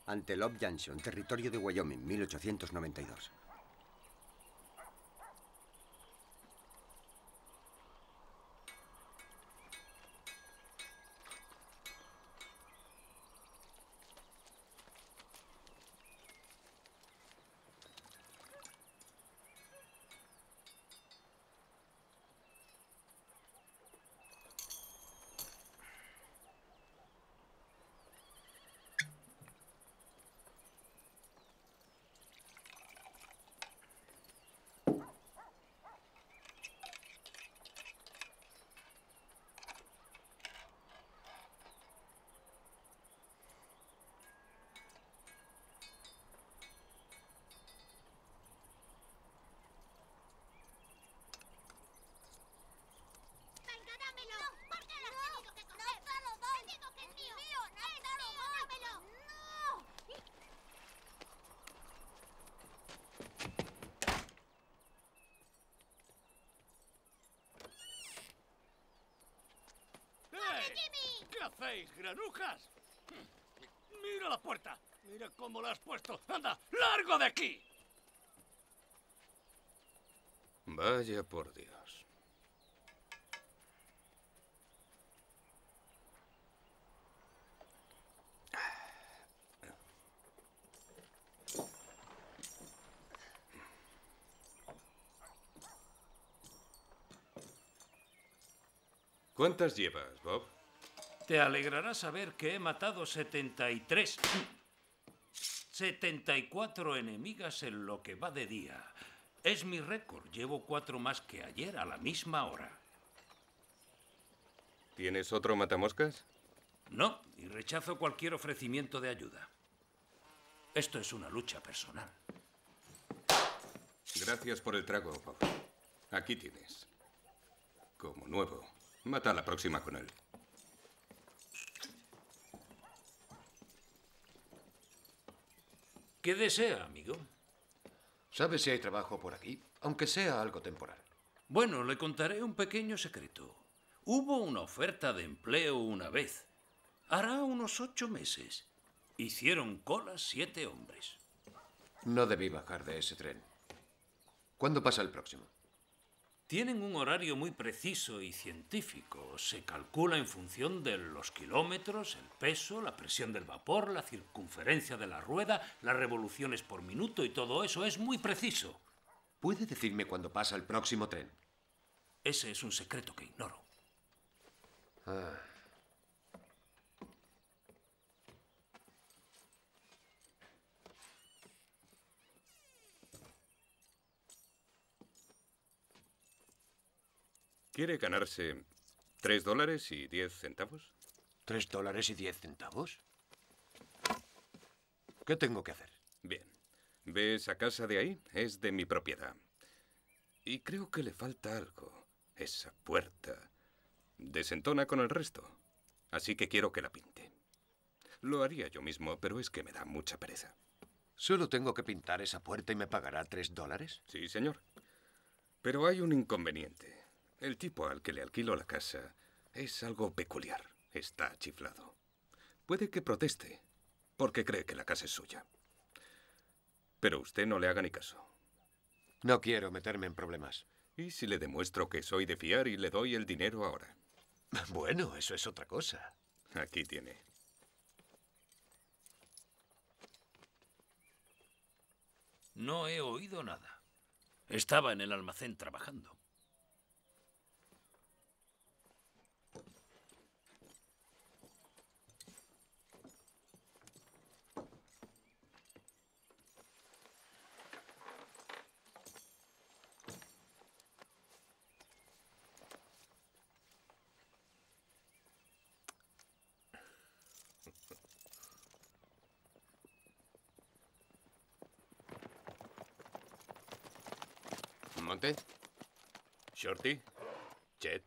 Ante Love Junction, territorio de Wyoming, 1892. ¿Qué hacéis, granujas? Mira la puerta. Mira cómo la has puesto. ¡Anda, largo de aquí! Vaya por Dios. ¿Cuántas llevas, Bob? Te alegrará saber que he matado 74 enemigas en lo que va de día. Es mi récord. Llevo 4 más que ayer a la misma hora. ¿Tienes otro matamoscas? No, y rechazo cualquier ofrecimiento de ayuda. Esto es una lucha personal. Gracias por el trago, Bob. Aquí tienes. Como nuevo. Mata a la próxima con él. ¿Qué desea, amigo? ¿Sabes si hay trabajo por aquí? Aunque sea algo temporal. Bueno, le contaré un pequeño secreto. Hubo una oferta de empleo una vez. Hará unos 8 meses. Hicieron cola 7 hombres. No debí bajar de ese tren. ¿Cuándo pasa el próximo? Tienen un horario muy preciso y científico. Se calcula en función de los kilómetros, el peso, la presión del vapor, la circunferencia de la rueda, las revoluciones por minuto y todo eso es muy preciso. ¿Puede decirme cuándo pasa el próximo tren? Ese es un secreto que ignoro. Ah. ¿Quiere ganarse $3.10? ¿$3.10? ¿Qué tengo que hacer? Bien. ¿Ve esa casa de ahí? Es de mi propiedad. Y creo que le falta algo. Esa puerta desentona con el resto. Así que quiero que la pinte. Lo haría yo mismo, pero es que me da mucha pereza. ¿Solo tengo que pintar esa puerta y me pagará $3? Sí, señor. Pero hay un inconveniente. El tipo al que le alquilo la casa es algo peculiar. Está chiflado. Puede que proteste, porque cree que la casa es suya. Pero usted no le haga ni caso. No quiero meterme en problemas. ¿Y si le demuestro que soy de fiar y le doy el dinero ahora? Bueno, eso es otra cosa. Aquí tiene. No he oído nada. Estaba en el almacén trabajando. ¿Monte? ¿Shorty? ¿Chet?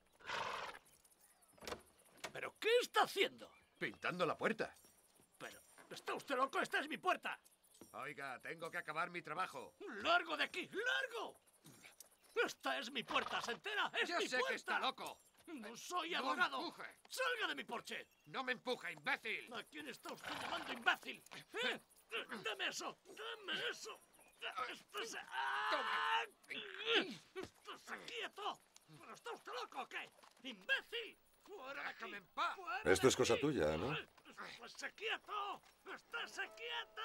¿Pero qué está haciendo? Pintando la puerta. Pero, ¿está usted loco? ¡Esta es mi puerta! Oiga, tengo que acabar mi trabajo. ¡Largo de aquí! ¡Largo! ¡Esta es mi puerta! ¿Se entera? ¡Es Yo mi sé puerta! que está loco. ¡No soy ¡No abogado! empuje! ¡Salga de mi porche! ¡No me empuje, imbécil! ¿A quién está usted llamando imbécil? ¿Eh? ¡Dame eso! ¡Dame eso! ¡Estése... ¡Ah! ¡Estése quieto! ¿Pero está usted loco o qué? ¡Imbécil! ¡Fuera de aquí! ¡Déjame en paz! ¡Fuera de Esto es cosa aquí! tuya, ¿no? ¡Estése quieto! ¡Estése quieto!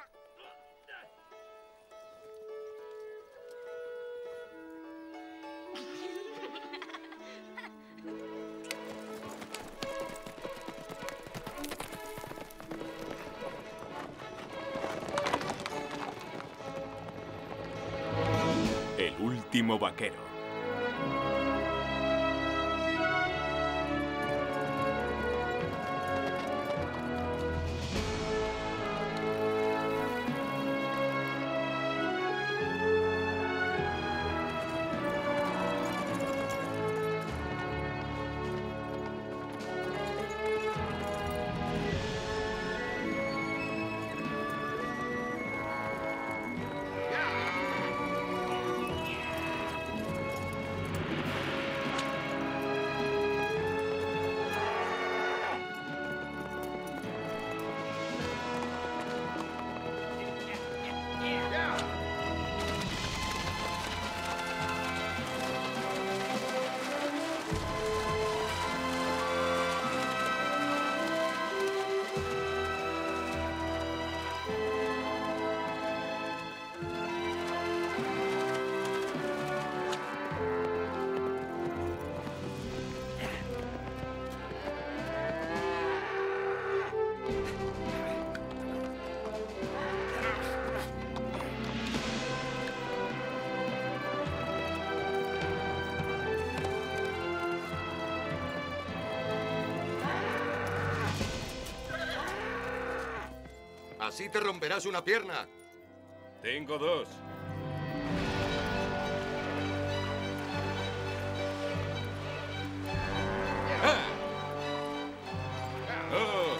El último vaquero. Así te romperás una pierna. Tengo dos. ¡Oh!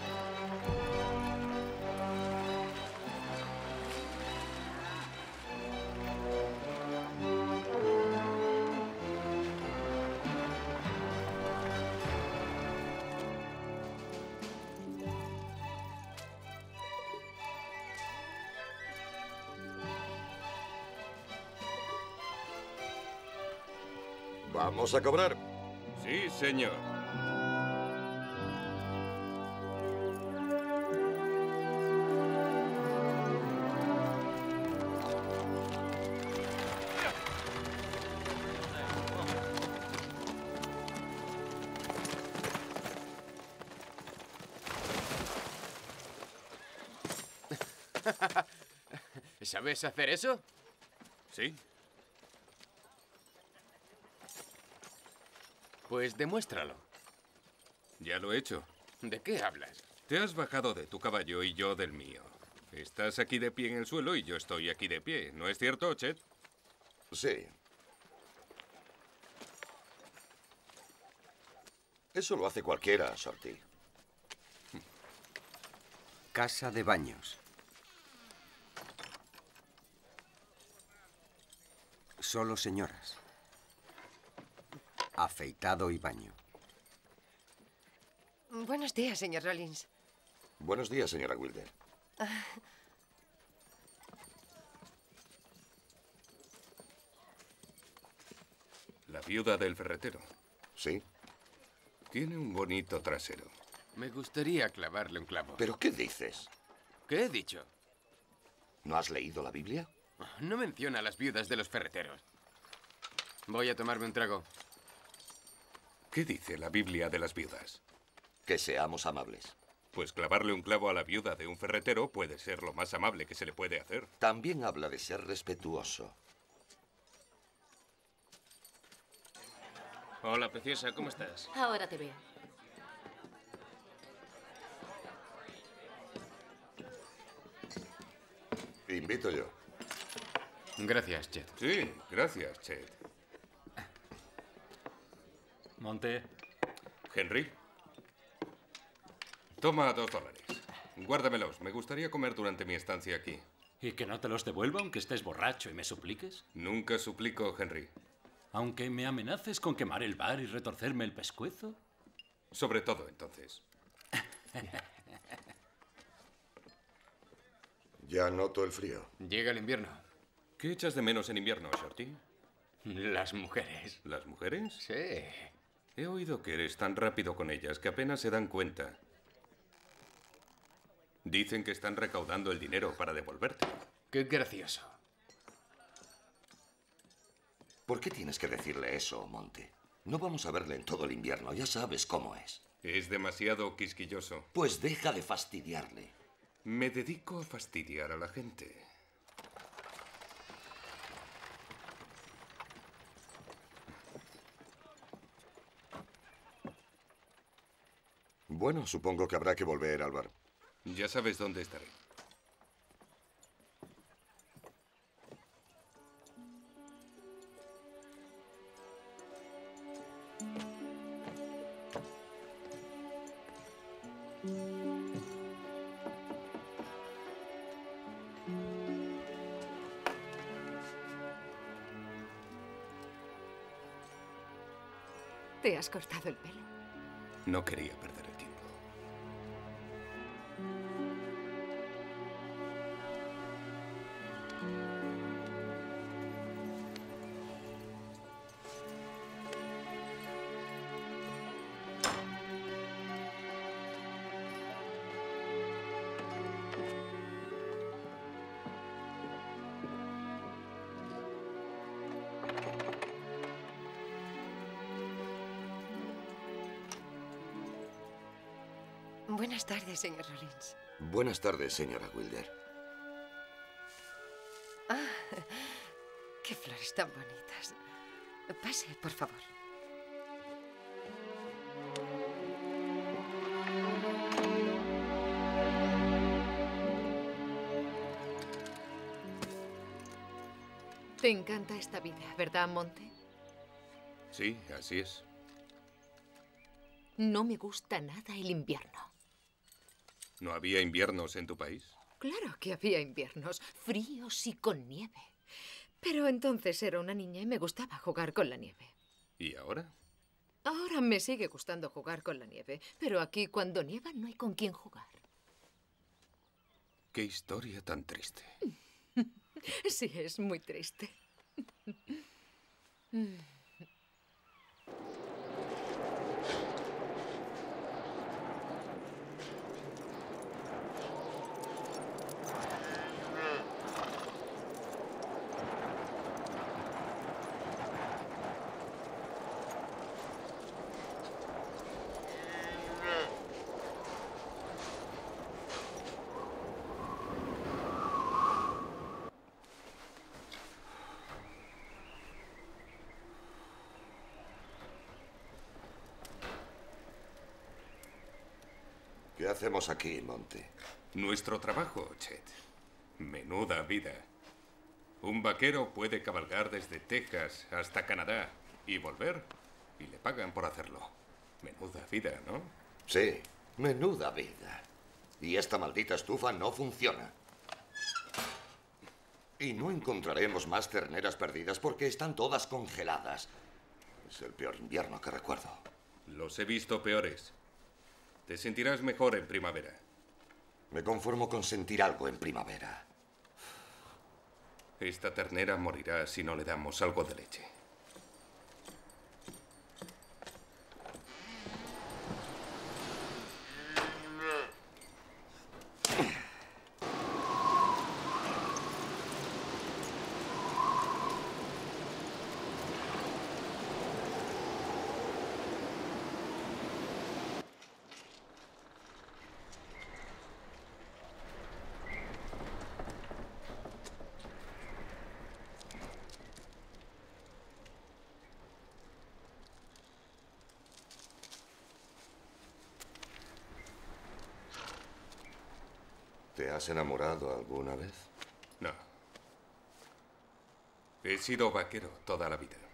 Vamos a cobrar. Sí, señor. ¿Sabes hacer eso? Sí. Pues demuéstralo. Ya lo he hecho. ¿De qué hablas? Te has bajado de tu caballo y yo del mío. Estás aquí de pie en el suelo y yo estoy aquí de pie. ¿No es cierto, Chet? Sí. Eso lo hace cualquiera, Shorty. Casa de baños. Solo señoras. Afeitado y baño. Buenos días, señor Rollins. Buenos días, señora Wilder. La viuda del ferretero. Sí. Tiene un bonito trasero. Me gustaría clavarle un clavo. ¿Pero qué dices? ¿Qué he dicho? ¿No has leído la Biblia? No menciona a las viudas de los ferreteros. Voy a tomarme un trago. ¿Qué dice la Biblia de las viudas? Que seamos amables. Pues clavarle un clavo a la viuda de un ferretero puede ser lo más amable que se le puede hacer. También habla de ser respetuoso. Hola, preciosa, ¿cómo estás? Ahora te veo. Invito yo. Gracias, Chet. Sí, gracias, Chet. Monte. Henry. Toma $2. Guárdamelos. Me gustaría comer durante mi estancia aquí. ¿Y que no te los devuelva aunque estés borracho y me supliques? Nunca suplico, Henry. Aunque me amenaces con quemar el bar y retorcerme el pescuezo. Sobre todo, entonces. Ya noto el frío. Llega el invierno. ¿Qué echas de menos en invierno, Shorty? Las mujeres. ¿Las mujeres? Sí. He oído que eres tan rápido con ellas que apenas se dan cuenta. Dicen que están recaudando el dinero para devolverte. Qué gracioso. ¿Por qué tienes que decirle eso, Monty? No vamos a verle en todo el invierno, ya sabes cómo es. Es demasiado quisquilloso. Pues deja de fastidiarle. Me dedico a fastidiar a la gente. Bueno, supongo que habrá que volver al bar. Ya sabes dónde estaré. ¿Te has cortado el pelo? No quería perder el tiempo. Buenas tardes, señor Rollins. Buenas tardes, señora Wilder. Ah, qué flores tan bonitas. Pase, por favor. Te encanta esta vida, ¿verdad, Monte? Sí, así es. No me gusta nada el invierno. ¿No había inviernos en tu país? Claro que había inviernos, fríos y con nieve. Pero entonces era una niña y me gustaba jugar con la nieve. ¿Y ahora? Ahora me sigue gustando jugar con la nieve, pero aquí cuando nieva no hay con quién jugar. Qué historia tan triste. Sí, es muy triste. ¿Qué hacemos aquí, Monty? Nuestro trabajo, Chet. Menuda vida. Un vaquero puede cabalgar desde Texas hasta Canadá y volver, y le pagan por hacerlo. Menuda vida, ¿no? Sí, menuda vida. Y esta maldita estufa no funciona. Y no encontraremos más terneras perdidas porque están todas congeladas. Es el peor invierno que recuerdo. Los he visto peores. Te sentirás mejor en primavera. Me conformo con sentir algo en primavera. Esta ternera morirá si no le damos algo de leche. ¿Te has enamorado alguna vez? No. He sido vaquero toda la vida.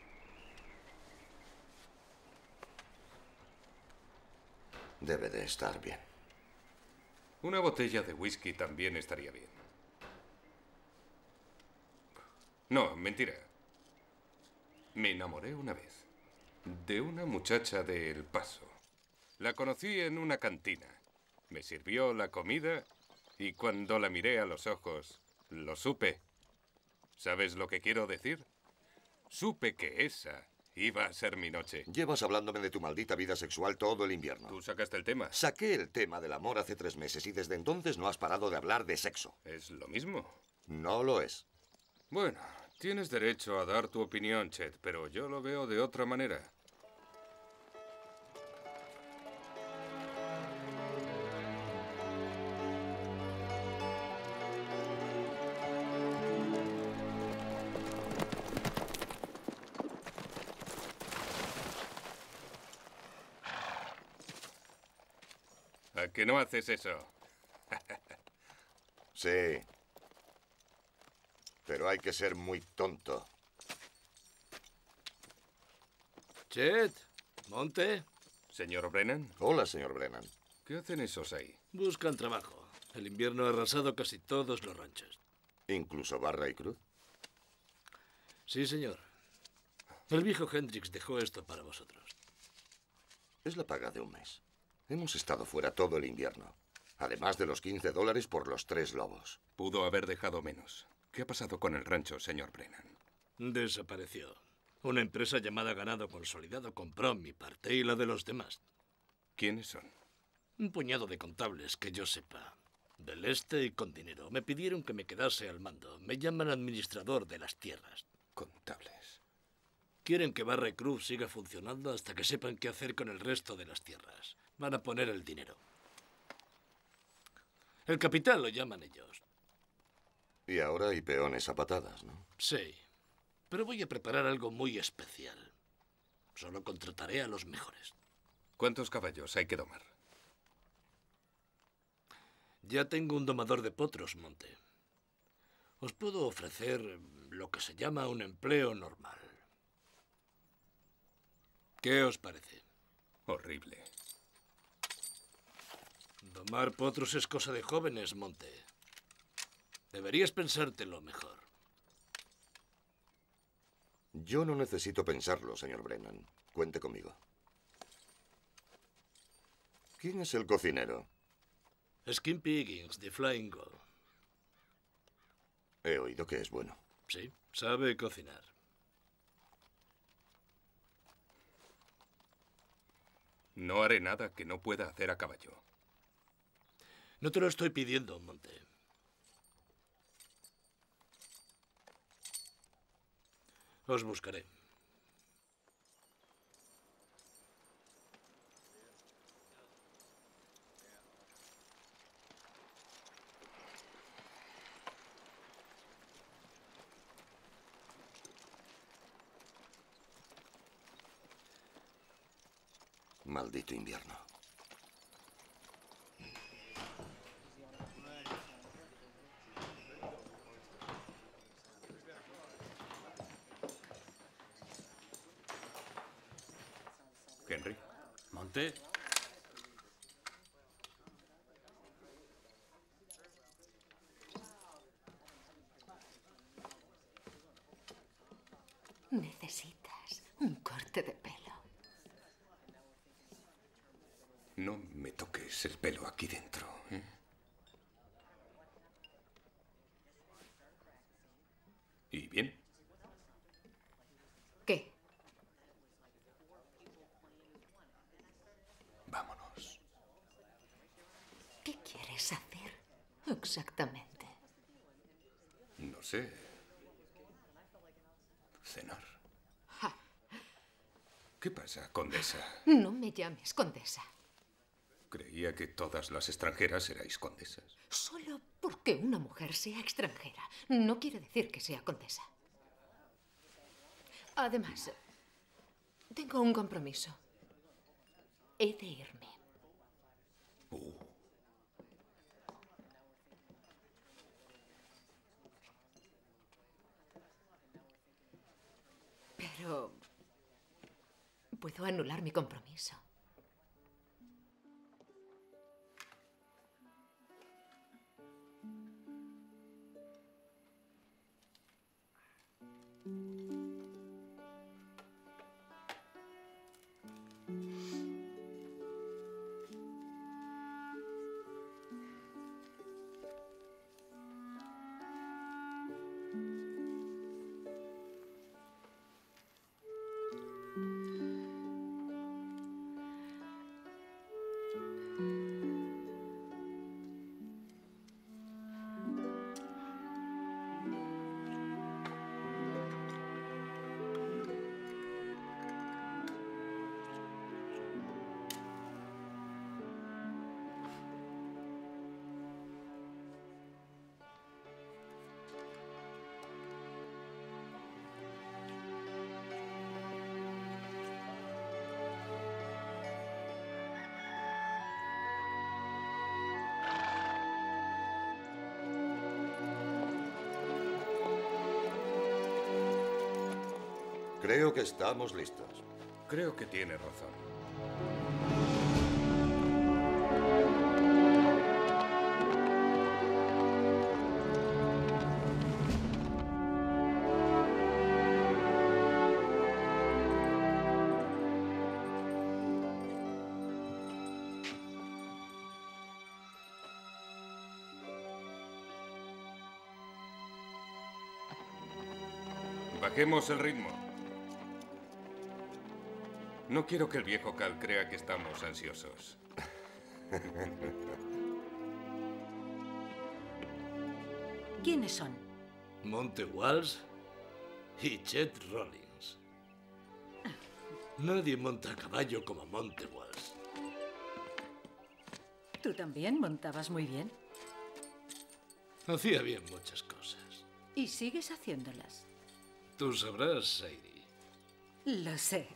Debe de estar bien. Una botella de whisky también estaría bien. No, mentira. Me enamoré una vez de una muchacha de El Paso. La conocí en una cantina. Me sirvió la comida y cuando la miré a los ojos, lo supe. ¿Sabes lo que quiero decir? Supe que esa iba a ser mi noche. Llevas hablándome de tu maldita vida sexual todo el invierno. ¿Tú sacaste el tema? Saqué el tema del amor hace 3 meses y desde entonces no has parado de hablar de sexo. ¿Es lo mismo? No lo es. Bueno, tienes derecho a dar tu opinión, Chet, pero yo lo veo de otra manera. ¿A qué no haces eso? Sí. Pero hay que ser muy tonto. Chet, Monte. ¿Señor Brennan? Hola, señor Brennan. ¿Qué hacen esos ahí? Buscan trabajo. El invierno ha arrasado casi todos los ranchos. ¿Incluso Barra y Cruz? Sí, señor. El viejo Hendrix dejó esto para vosotros. Es la paga de un mes. Hemos estado fuera todo el invierno. Además de los $15 por los 3 lobos. Pudo haber dejado menos. ¿Qué ha pasado con el rancho, señor Brennan? Desapareció. Una empresa llamada Ganado Consolidado compró mi parte y la de los demás. ¿Quiénes son? Un puñado de contables que yo sepa. Del este y con dinero. Me pidieron que me quedase al mando. Me llaman administrador de las tierras. Contables. Quieren que Barra y Cruz siga funcionando hasta que sepan qué hacer con el resto de las tierras. Van a poner el dinero. El capital lo llaman ellos. Y ahora hay peones a patadas, ¿no? Sí. Pero voy a preparar algo muy especial. Solo contrataré a los mejores. ¿Cuántos caballos hay que domar? Ya tengo un domador de potros, Monte. Os puedo ofrecer lo que se llama un empleo normal. ¿Qué os parece? Horrible. Domar potros es cosa de jóvenes, Monte. Deberías pensártelo mejor. Yo no necesito pensarlo, señor Brennan. Cuente conmigo. ¿Quién es el cocinero? Skimpy Higgins, de Flying Gull. He oído que es bueno. Sí, sabe cocinar. No haré nada que no pueda hacer a caballo. No te lo estoy pidiendo, Monte. Os buscaré. Maldito invierno. Henry. Monte. Necesitas un corte de pelo. No me toques el pelo aquí dentro, ¿eh? ¿Y bien? ¿Qué? Vámonos. ¿Qué quieres hacer exactamente? No sé. Cenar. Ja. ¿Qué pasa, condesa? No me llames condesa. Creía que todas las extranjeras erais condesas. Solo porque una mujer sea extranjera no quiere decir que sea condesa. Además, tengo un compromiso. He de irme. Pero puedo anular mi compromiso. Creo que estamos listos. Creo que tiene razón. Bajemos el ritmo. No quiero que el viejo Cal crea que estamos ansiosos. ¿Quiénes son? Monte Walsh y Chet Rollins. Nadie monta a caballo como Monte Walsh. ¿Tú también montabas muy bien? Hacía bien muchas cosas. Y sigues haciéndolas. Tú sabrás, Sadie. Lo sé.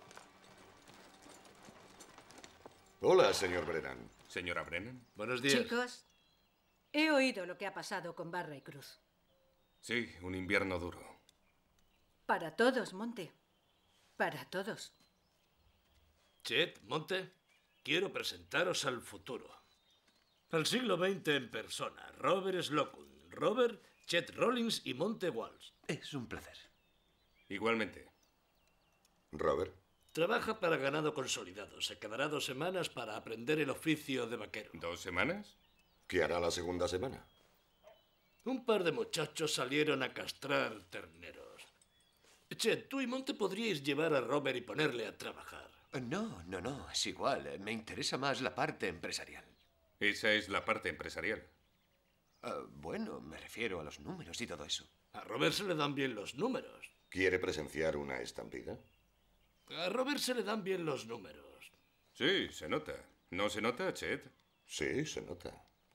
Hola, señor Brennan. Señora Brennan. Buenos días. Chicos, he oído lo que ha pasado con Barra y Cruz. Sí, un invierno duro. Para todos, Monte. Para todos. Chet, Monte, quiero presentaros al futuro. Al siglo XX en persona. Robert Slocum, Robert, Chet Rollins y Monte Walsh. Es un placer. Igualmente. Robert. Trabaja para ganado consolidado. Se quedará 2 semanas para aprender el oficio de vaquero. ¿2 semanas? ¿Qué hará la segunda semana? Un par de muchachos salieron a castrar terneros. Chet, tú y Monte podríais llevar a Robert y ponerle a trabajar. No, es igual. Me interesa más la parte empresarial. Esa es la parte empresarial. Bueno, me refiero a los números y todo eso. A Robert se le dan bien los números. ¿Quiere presenciar una estampida? A Robert se le dan bien los números. Sí, se nota. ¿No se nota, Chet? Sí, se nota.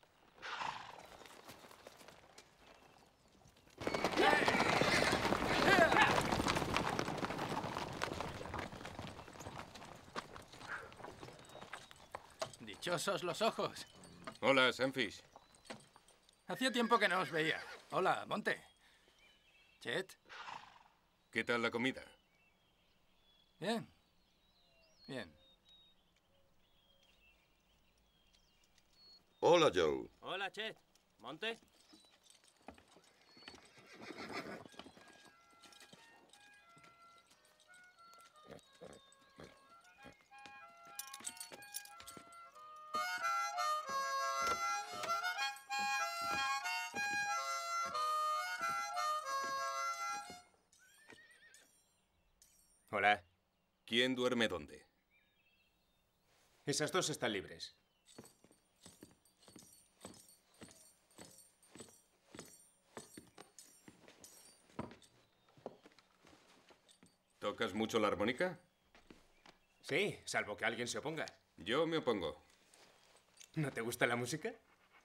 Dichosos los ojos. Hola, Sunfish. Hacía tiempo que no os veía. Hola, Monte. Chet. ¿Qué tal la comida? Bien. Bien. Hola, Joe. Hola, Chet. ¿Monte? Hola. ¿Quién duerme dónde? Esas dos están libres. ¿Tocas mucho la armónica? Sí, salvo que alguien se oponga. Yo me opongo. ¿No te gusta la música?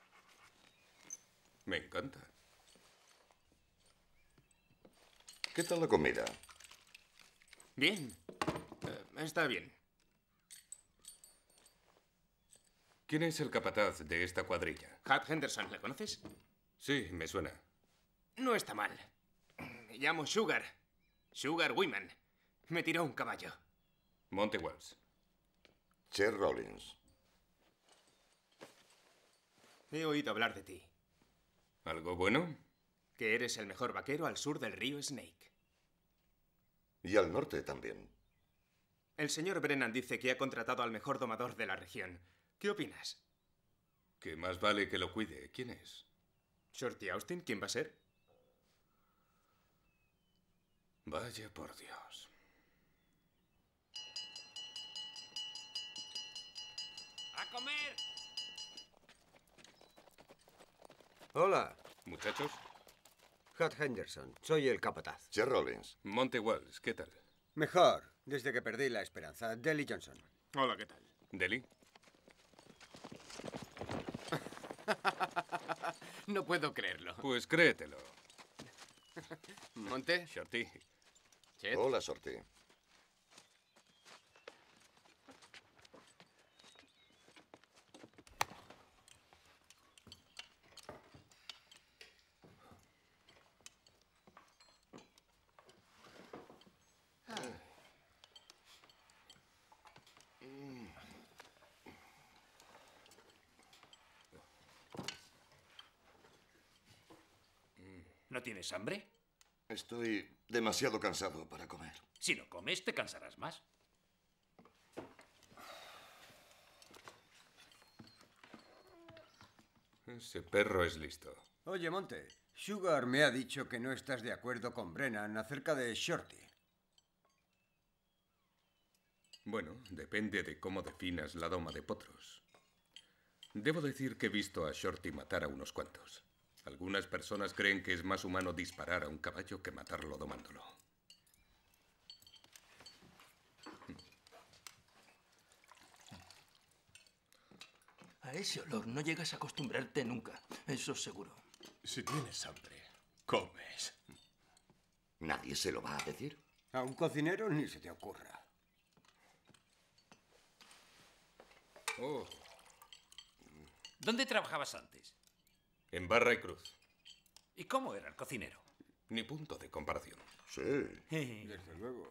Me encanta. ¿Qué tal la comida? Bien. Está bien. ¿Quién es el capataz de esta cuadrilla? Hap Henderson, ¿le conoces? Sí, me suena. No está mal. Me llamo Sugar. Sugar Women. Me tiró un caballo. Monte Walsh. Chet Rollins. He oído hablar de ti. ¿Algo bueno? Que eres el mejor vaquero al sur del río Snake. Y al norte también. El señor Brennan dice que ha contratado al mejor domador de la región. ¿Qué opinas? Que más vale que lo cuide. ¿Quién es? ¿Shorty Austin? ¿Quién va a ser? Vaya por Dios. ¡A comer! Hola, Muchachos, Hut Henderson. Soy el capataz. Chet Rollins. Monte Walsh, ¿qué tal? Mejor, desde que perdí la esperanza. Delly Johnson. Hola, ¿qué tal? ¿Deli? No puedo creerlo. Pues créetelo. Monte. Shorty. Chet. Hola, Shorty. ¿No tienes hambre? Estoy demasiado cansado para comer. Si no comes, te cansarás más. Ese perro es listo. Oye, Monte, Sugar me ha dicho que no estás de acuerdo con Brennan acerca de Shorty. Bueno, depende de cómo definas la doma de potros. Debo decir que he visto a Shorty matar a unos cuantos. Algunas personas creen que es más humano disparar a un caballo que matarlo domándolo. A ese olor no llegas a acostumbrarte nunca, eso seguro. Si tienes hambre, comes. ¿Nadie se lo va a decir? A un cocinero ni se te ocurra. Oh, ¿Dónde trabajabas antes? en Barra y Cruz. ¿Y cómo era el cocinero? Ni punto de comparación. Sí. Desde luego.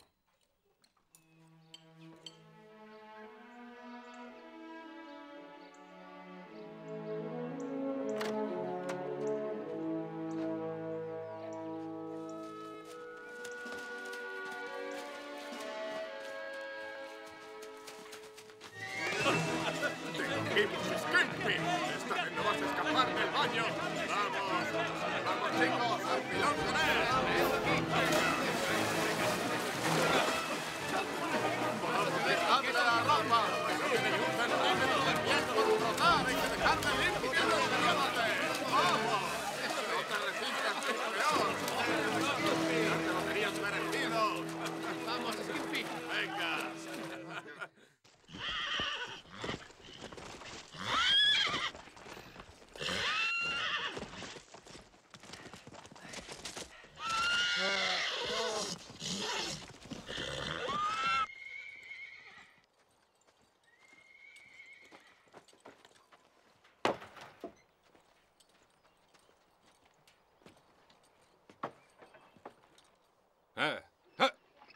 ¡Skimpy! ¡Esta vez no vas a escapar del baño! ¡Vamos! ¡Vamos, chicos! ¡Al pilón con él! ¡Dejadle la ropa! ¡No tiene ningún centímetro de piel por frotar! ¡Hay que dejarle limpio lo que llévate! ¡Vamos! ¡No te resistas, es peor! ¡Ya te lo tenías merecido! ¡Vamos, Skimpy! ¡Venga! ¡Ah! ¡Ah!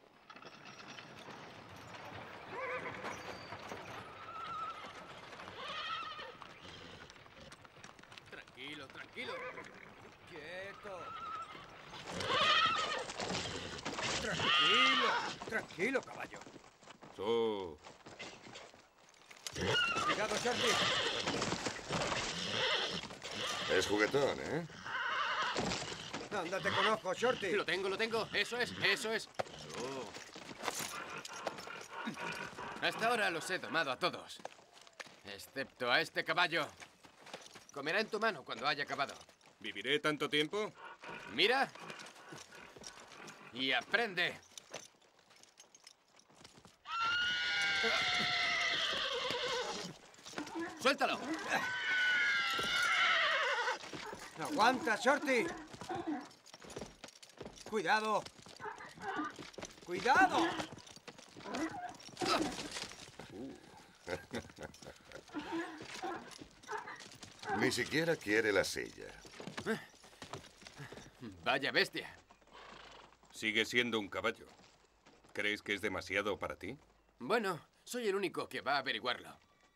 Tranquilo, tranquilo. ¡Quieto! Tranquilo, tranquilo, caballo. Tú. Cuidado, Shorty. Es juguetón, ¿eh? Anda, te conozco, Shorty. Lo tengo, lo tengo. Eso es, eso es. Hasta ahora los he domado a todos. Excepto a este caballo. Comerá en tu mano cuando haya acabado. ¿Viviré tanto tiempo? Mira. Y aprende. ¡Suéltalo! ¡Aguanta, Shorty! ¡Cuidado! ¡Cuidado! Ni siquiera quiere la silla. Vaya bestia. Sigue siendo un caballo. ¿Crees que es demasiado para ti? Bueno, soy el único que va a averiguarlo.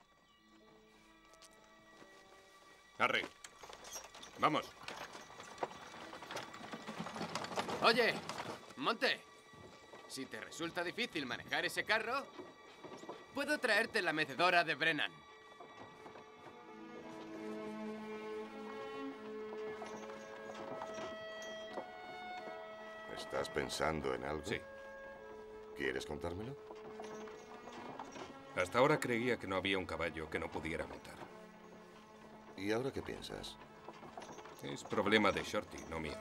Arre. Vamos. Oye, Monte. Si te resulta difícil manejar ese carro, puedo traerte la mecedora de Brennan. ¿Estás pensando en algo? Sí. ¿Quieres contármelo? Hasta ahora creía que no había un caballo que no pudiera montar. ¿Y ahora qué piensas? Es problema de Shorty, no mío.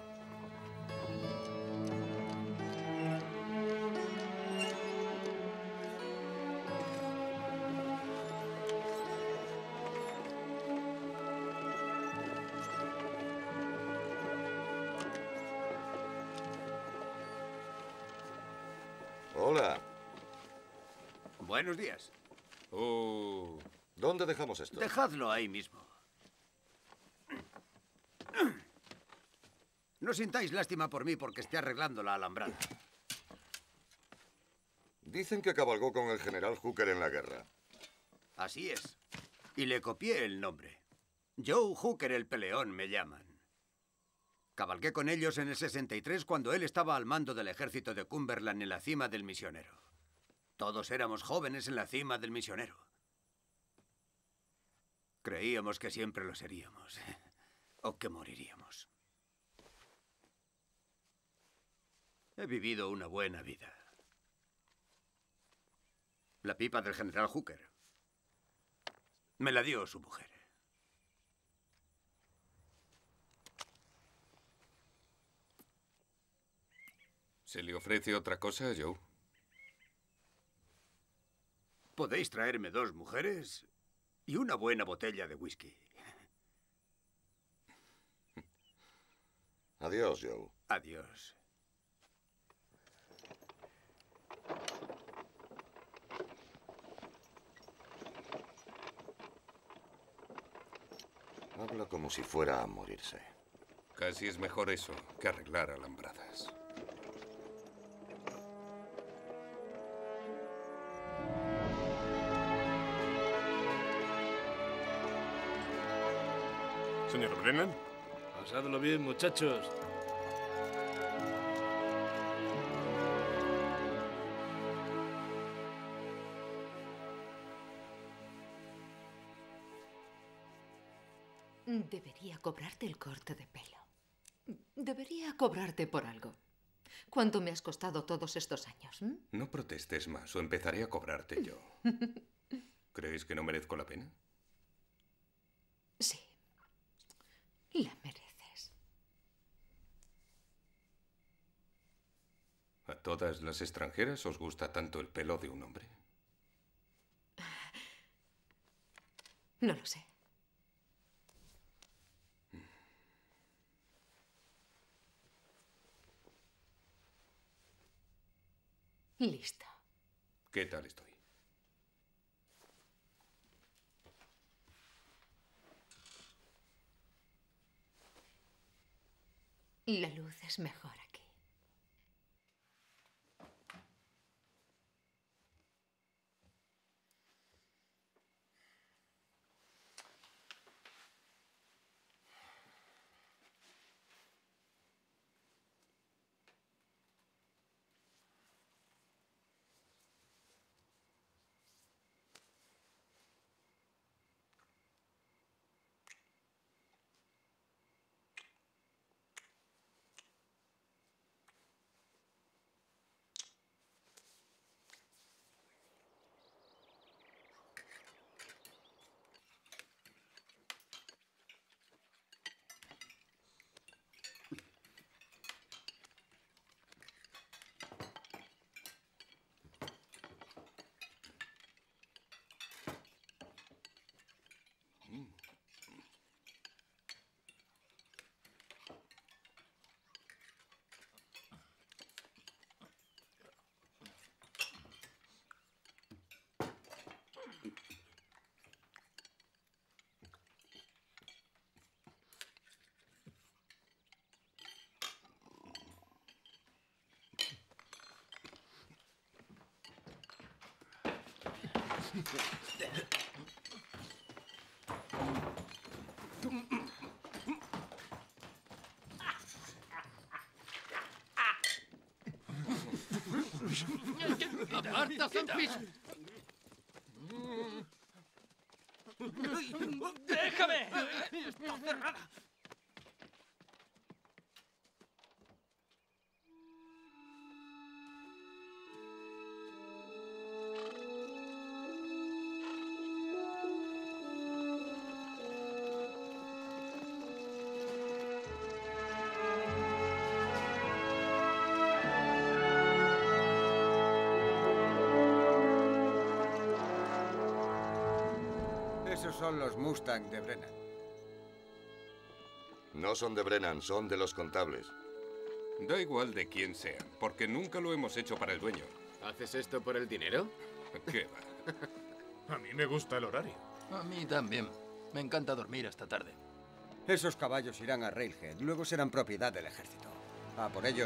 Hola. Buenos días. ¿Dónde dejamos esto? Dejadlo ahí mismo. No sintáis lástima por mí porque esté arreglando la alambrada. Dicen que cabalgó con el general Hooker en la guerra. Así es. Y le copié el nombre. Joe Hooker el peleón me llaman. Cabalgué con ellos en el 63 cuando él estaba al mando del ejército de Cumberland en la cima del Misionero. Todos éramos jóvenes en la cima del Misionero. Creíamos que siempre lo seríamos. O que moriríamos. He vivido una buena vida. La pipa del general Hooker me la dio su mujer. ¿Se le ofrece otra cosa, Joe? Podéis traerme 2 mujeres y una buena botella de whisky. Adiós, Joe. Adiós. Habla como si fuera a morirse. Casi es mejor eso que arreglar alambradas. Señor Brennan. Pasadlo bien, muchachos. Debería cobrarte el corte de pelo. Debería cobrarte por algo. ¿Cuánto me has costado todos estos años? No protestes más o empezaré a cobrarte yo. ¿Crees que no merezco la pena? Sí. La mereces. ¿A todas las extranjeras os gusta tanto el pelo de un hombre? No lo sé. Listo. ¿Qué tal estoy? La luz es mejor aquí. ¡Aparta, Sunfish! ¡Déjame! ¡Está cerrada! Esos son los Mustang de Brennan. No son de Brennan, son de los contables. Da igual de quién sean, porque nunca lo hemos hecho para el dueño. ¿Haces esto por el dinero? ¿Qué va? A mí me gusta el horario. A mí también. Me encanta dormir hasta tarde. Esos caballos irán a Railhead, luego serán propiedad del ejército. A por ellos.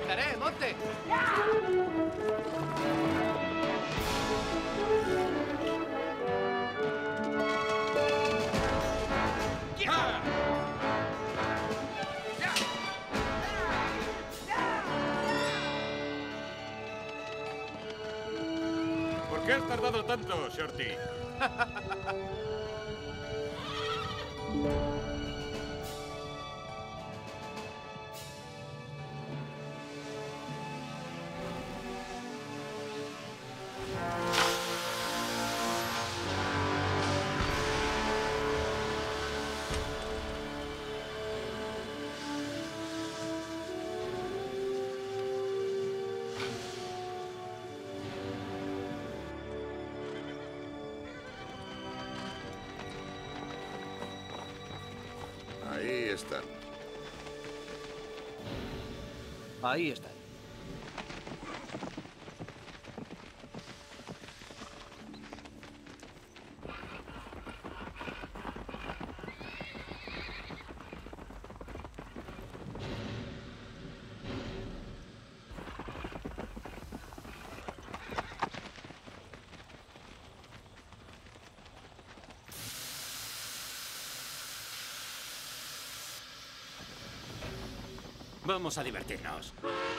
ayudaré, Monte. ¿Por qué has tardado tanto, Shorty? Ahí están. Ahí están. Vamos a divertirnos.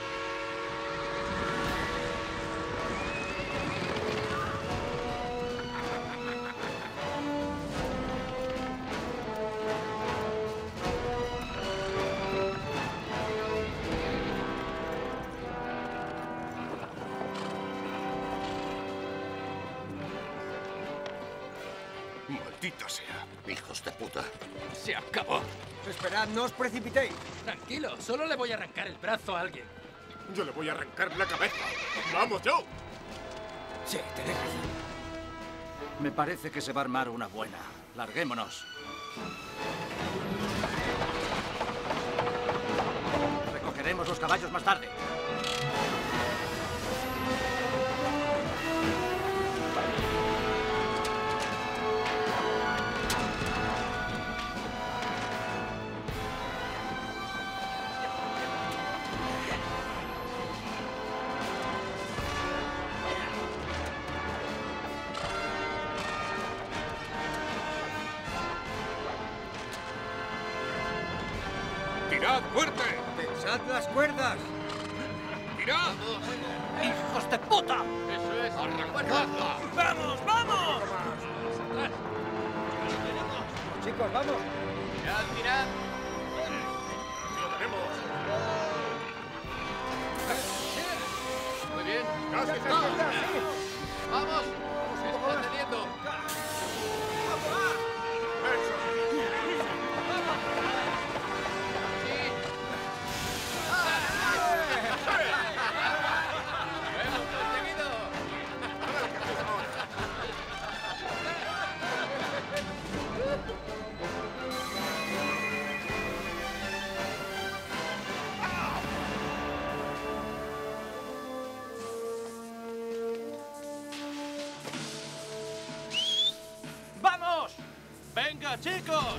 Maldita sea. Hijos de puta. Se acabó. Esperad, no os precipitéis. Tranquilo, solo le voy a arrancar el brazo a alguien. Yo le voy a arrancar la cabeza. ¡Vamos, Joe! Sí, tenés razón. Me parece que se va a armar una buena. Larguémonos. Recogeremos los caballos más tarde. ¡Tirad fuerte! ¡Tensad las cuerdas! ¡Tirad! ¡Hijos de puta! Eso es. ¡Arranca! ¡Vamos, vamos! Chicos, vamos. ¡Tirad, tirad! ¡Lo tenemos! Muy bien. ¡Casi, casi! ¡Vamos! ¡Se está teniendo! ¡Vamos! ¡Venga, chicos!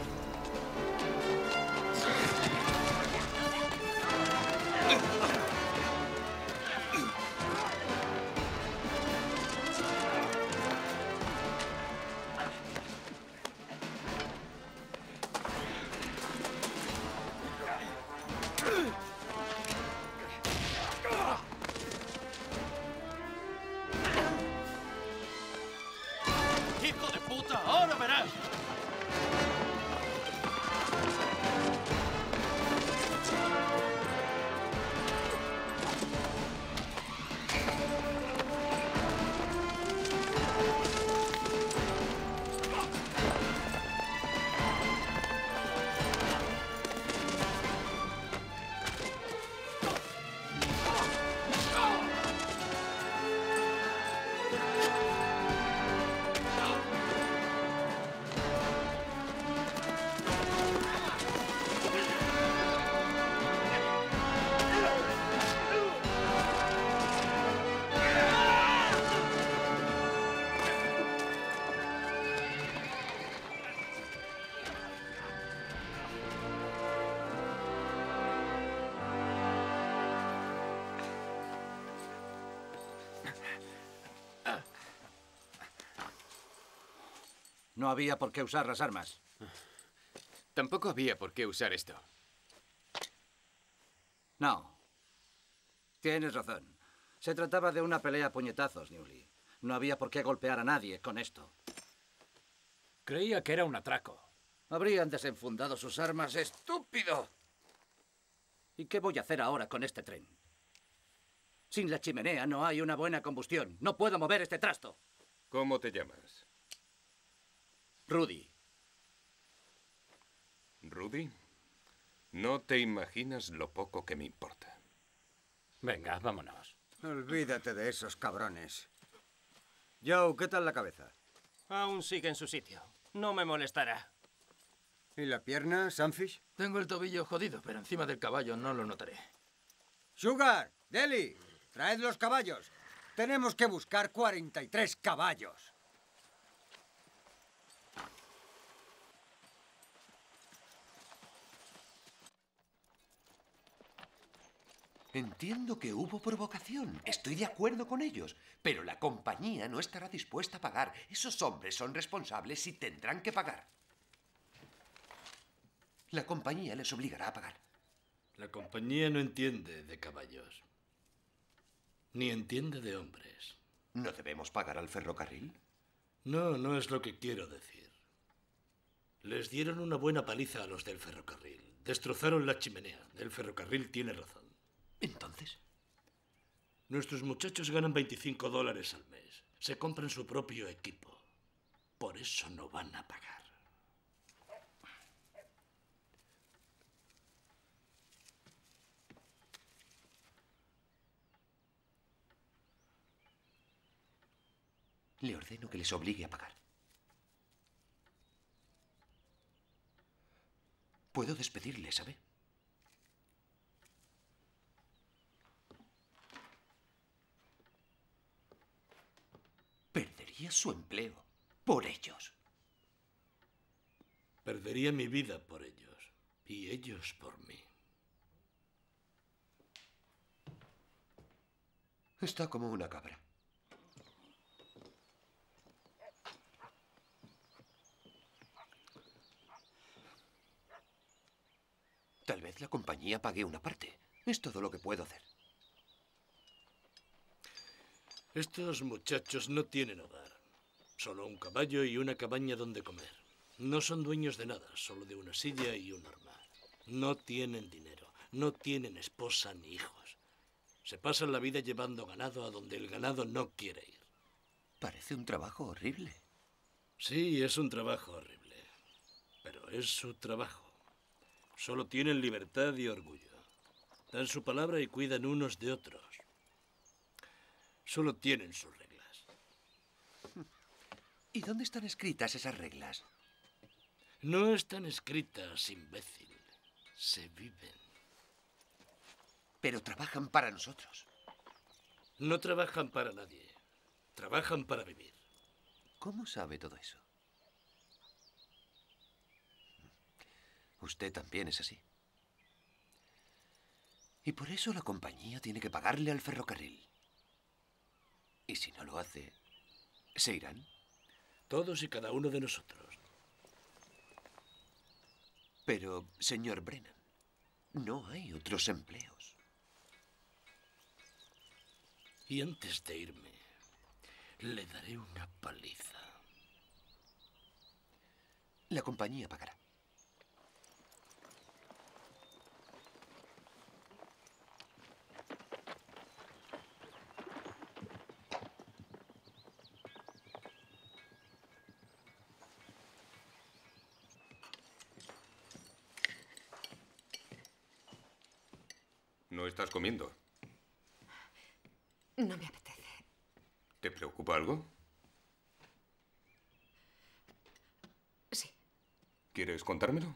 ¡Hijo de puta! ¡Ahora verás! No había por qué usar las armas. Tampoco había por qué usar esto. No. Tienes razón. Se trataba de una pelea a puñetazos, Newley. No había por qué golpear a nadie con esto. Creía que era un atraco. Habrían desenfundado sus armas, estúpido. ¿Y qué voy a hacer ahora con este tren? Sin la chimenea no hay una buena combustión. No puedo mover este trasto. ¿Cómo te llamas? Rudy. ¿Rudy? No te imaginas lo poco que me importa. Venga, vámonos. Olvídate de esos cabrones. Joe, ¿qué tal la cabeza? Aún sigue en su sitio. No me molestará. ¿Y la pierna, Sunfish? Tengo el tobillo jodido, pero encima del caballo no lo notaré. Sugar, Deli, traed los caballos. Tenemos que buscar 43 caballos. Entiendo que hubo provocación. Estoy de acuerdo con ellos. Pero la compañía no estará dispuesta a pagar. Esos hombres son responsables y tendrán que pagar. La compañía les obligará a pagar. La compañía no entiende de caballos. Ni entiende de hombres. ¿No debemos pagar al ferrocarril? No, no es lo que quiero decir. Les dieron una buena paliza a los del ferrocarril. Destrozaron la chimenea. El ferrocarril tiene razón. ¿Entonces? Nuestros muchachos ganan $25 al mes. Se compran su propio equipo. Por eso no van a pagar. Le ordeno que les obligue a pagar. Puedo despedirles, ¿sabe? Perdería su empleo por ellos. Perdería mi vida por ellos. Y ellos por mí. Está como una cabra. Tal vez la compañía pague una parte. Es todo lo que puedo hacer. Estos muchachos no tienen hogar. Solo un caballo y una cabaña donde comer. No son dueños de nada, solo de una silla y un arma. No tienen dinero, no tienen esposa ni hijos. Se pasan la vida llevando ganado a donde el ganado no quiere ir. Parece un trabajo horrible. Sí, es un trabajo horrible. Pero es su trabajo. Solo tienen libertad y orgullo. Dan su palabra y cuidan unos de otros. Solo tienen sus reglas. ¿Y dónde están escritas esas reglas? No están escritas, imbécil. Se viven. Pero trabajan para nosotros. No trabajan para nadie. Trabajan para vivir. ¿Cómo sabe todo eso? Usted también es así. Y por eso la compañía tiene que pagarle al ferrocarril. Y si no lo hace, ¿se irán? Todos y cada uno de nosotros. Pero, señor Brennan, no hay otros empleos. Y antes de irme, le daré una paliza. La compañía pagará. ¿No estás comiendo? No me apetece. ¿Te preocupa algo? Sí. ¿Quieres contármelo?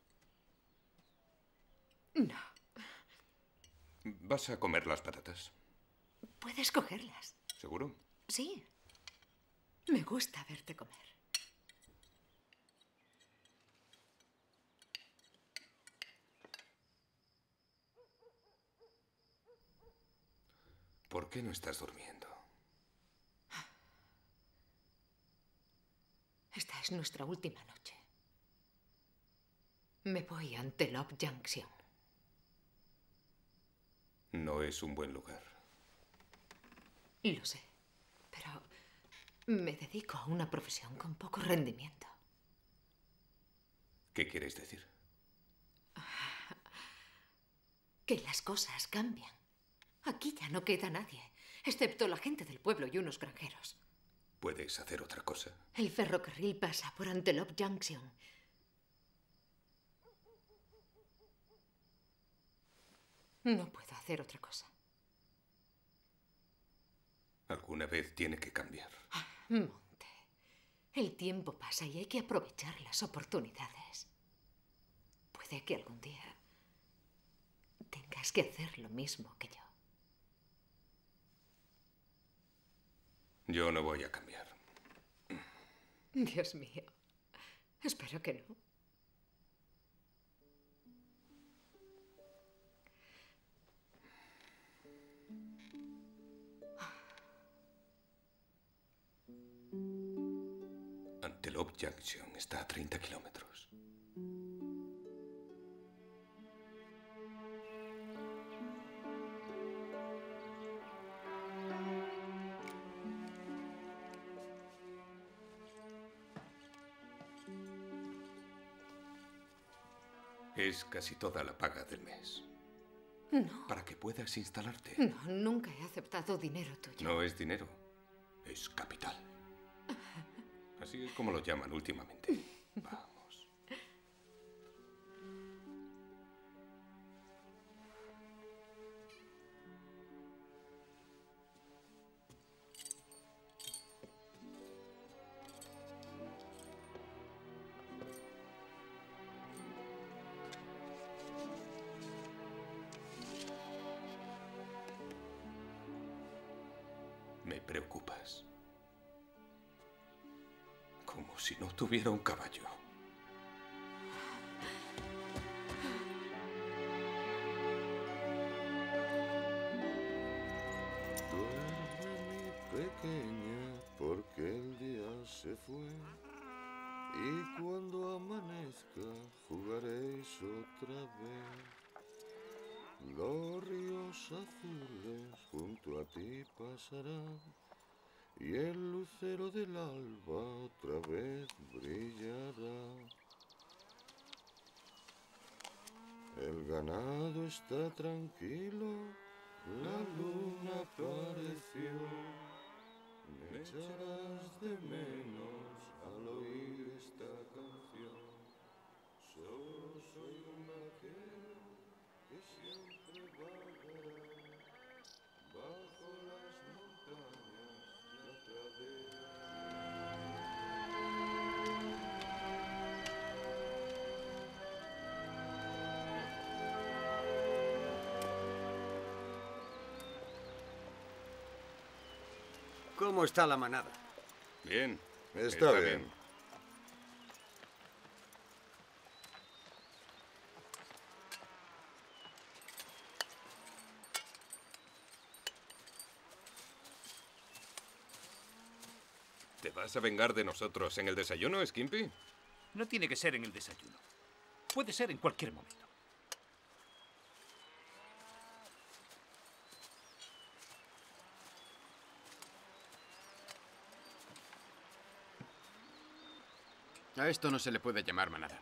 No. ¿Vas a comer las patatas? Puedes cogerlas. ¿Seguro? Sí. Me gusta verte comer. ¿Por qué no estás durmiendo? Esta es Es nuestra última noche. Me voy a Antelope Junction. No es un buen lugar. Lo sé, pero me dedico a una profesión con poco rendimiento. ¿Qué quieres decir? Que las cosas cambian. Aquí ya no queda nadie, excepto la gente del pueblo y unos granjeros. ¿Puedes hacer otra cosa? El ferrocarril pasa por Antelope Junction. No puedo hacer otra cosa. Alguna vez tiene que cambiar. Monte, el tiempo pasa y hay que aprovechar las oportunidades. Puede que algún día tengas que hacer lo mismo que yo. Yo no voy a cambiar. Dios mío, espero que no. Antelope Junction está a 30 kilómetros. Es casi toda la paga del mes. No. Para que puedas instalarte. No, nunca he aceptado dinero tuyo. No es dinero, es capital. Así es como lo llaman últimamente. Vamos. Me preocupas. Como si no tuviera un caballo. Duerme, mi pequeña, porque el día se fue. Y cuando amanezca, jugaréis otra vez. Los ríos azules junto a ti pasarán. Y el lucero del alba otra vez brillará. El ganado está tranquilo, la luna apareció. Me echarás de menos al oír esta canción. Solo soy un vaquero que siempre vagará bajo las montañas. ¿Cómo está la manada? Bien. Está bien. ¿Te vas a vengar de nosotros en el desayuno, Skimpy? No tiene que ser en el desayuno. Puede ser en cualquier momento. A esto no se le puede llamar manada.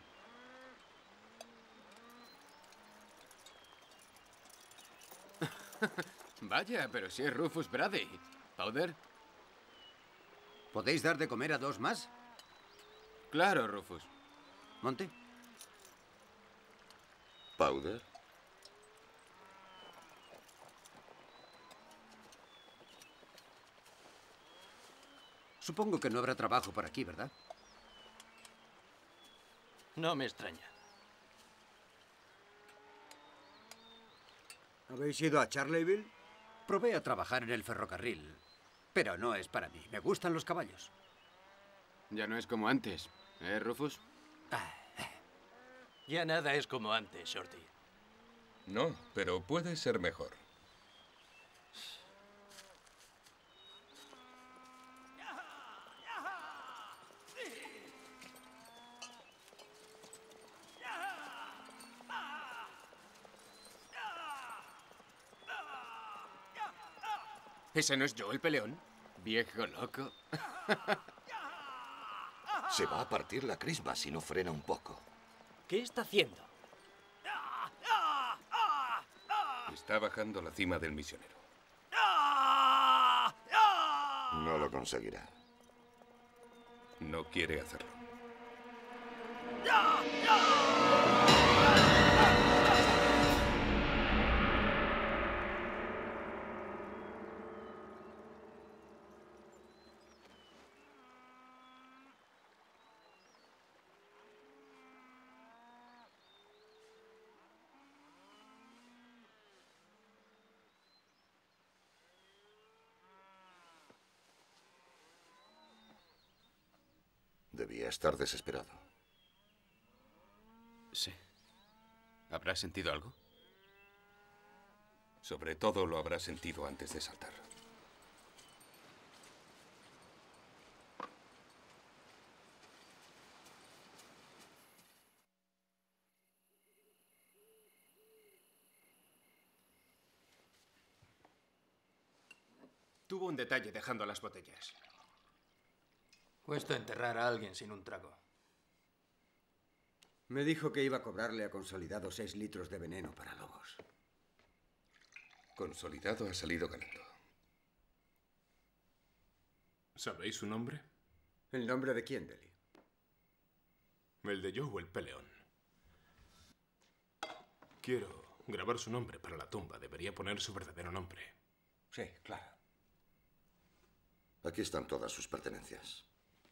Vaya, pero si es Rufus Brady. ¿Powder? ¿Podéis dar de comer a dos más? Claro, Rufus. Monte. ¿Powder? Supongo que no habrá trabajo por aquí, ¿verdad? No me extraña. ¿Habéis ido a Charleville? Probé a trabajar en el ferrocarril, pero no es para mí. Me gustan los caballos. Ya no es como antes, ¿eh, Rufus? Ya nada es como antes, Shorty. No, pero puede ser mejor. ¿Ese no es yo, el peleón? Viejo loco. Se va a partir la crisma si no frena un poco. ¿Qué está haciendo? Está bajando la cima del misionero. No lo conseguirá. No quiere hacerlo. Debía estar desesperado. Sí. ¿Habrá sentido algo? Sobre todo lo habrá sentido antes de saltar. Tuvo un detalle dejando las botellas. Cuesta enterrar a alguien sin un trago. Me dijo que iba a cobrarle a Consolidado 6 litros de veneno para lobos. Consolidado ha salido ganando. ¿Sabéis su nombre? ¿El nombre de quién, Deli? El de Joe, el peleón. Quiero grabar su nombre para la tumba. Debería poner su verdadero nombre. Sí, claro. Aquí están todas sus pertenencias.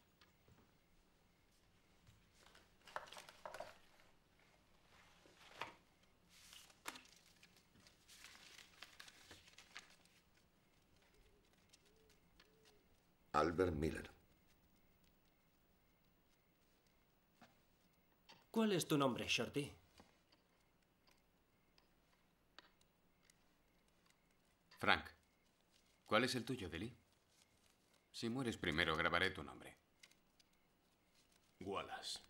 Albert Miller. ¿Cuál es tu nombre, Shorty? Frank. ¿Cuál es el tuyo, Deli? Si mueres primero, grabaré tu nombre. Wallace.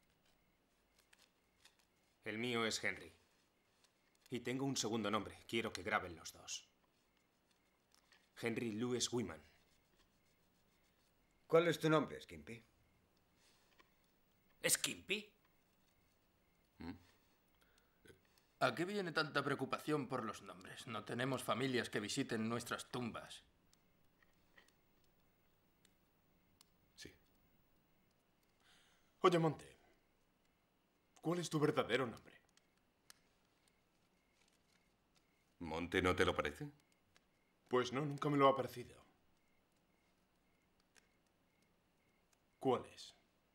El mío es Henry. Y tengo un segundo nombre. Quiero que graben los dos. Henry Louis Wiman. ¿Cuál es tu nombre, Skimpy? ¿Skimpy? ¿A qué viene tanta preocupación por los nombres? No tenemos familias que visiten nuestras tumbas. Sí. Oye, Monte, ¿cuál es tu verdadero nombre? ¿Monte no te lo parece? Pues no, nunca me lo ha parecido. ¿Cuál es?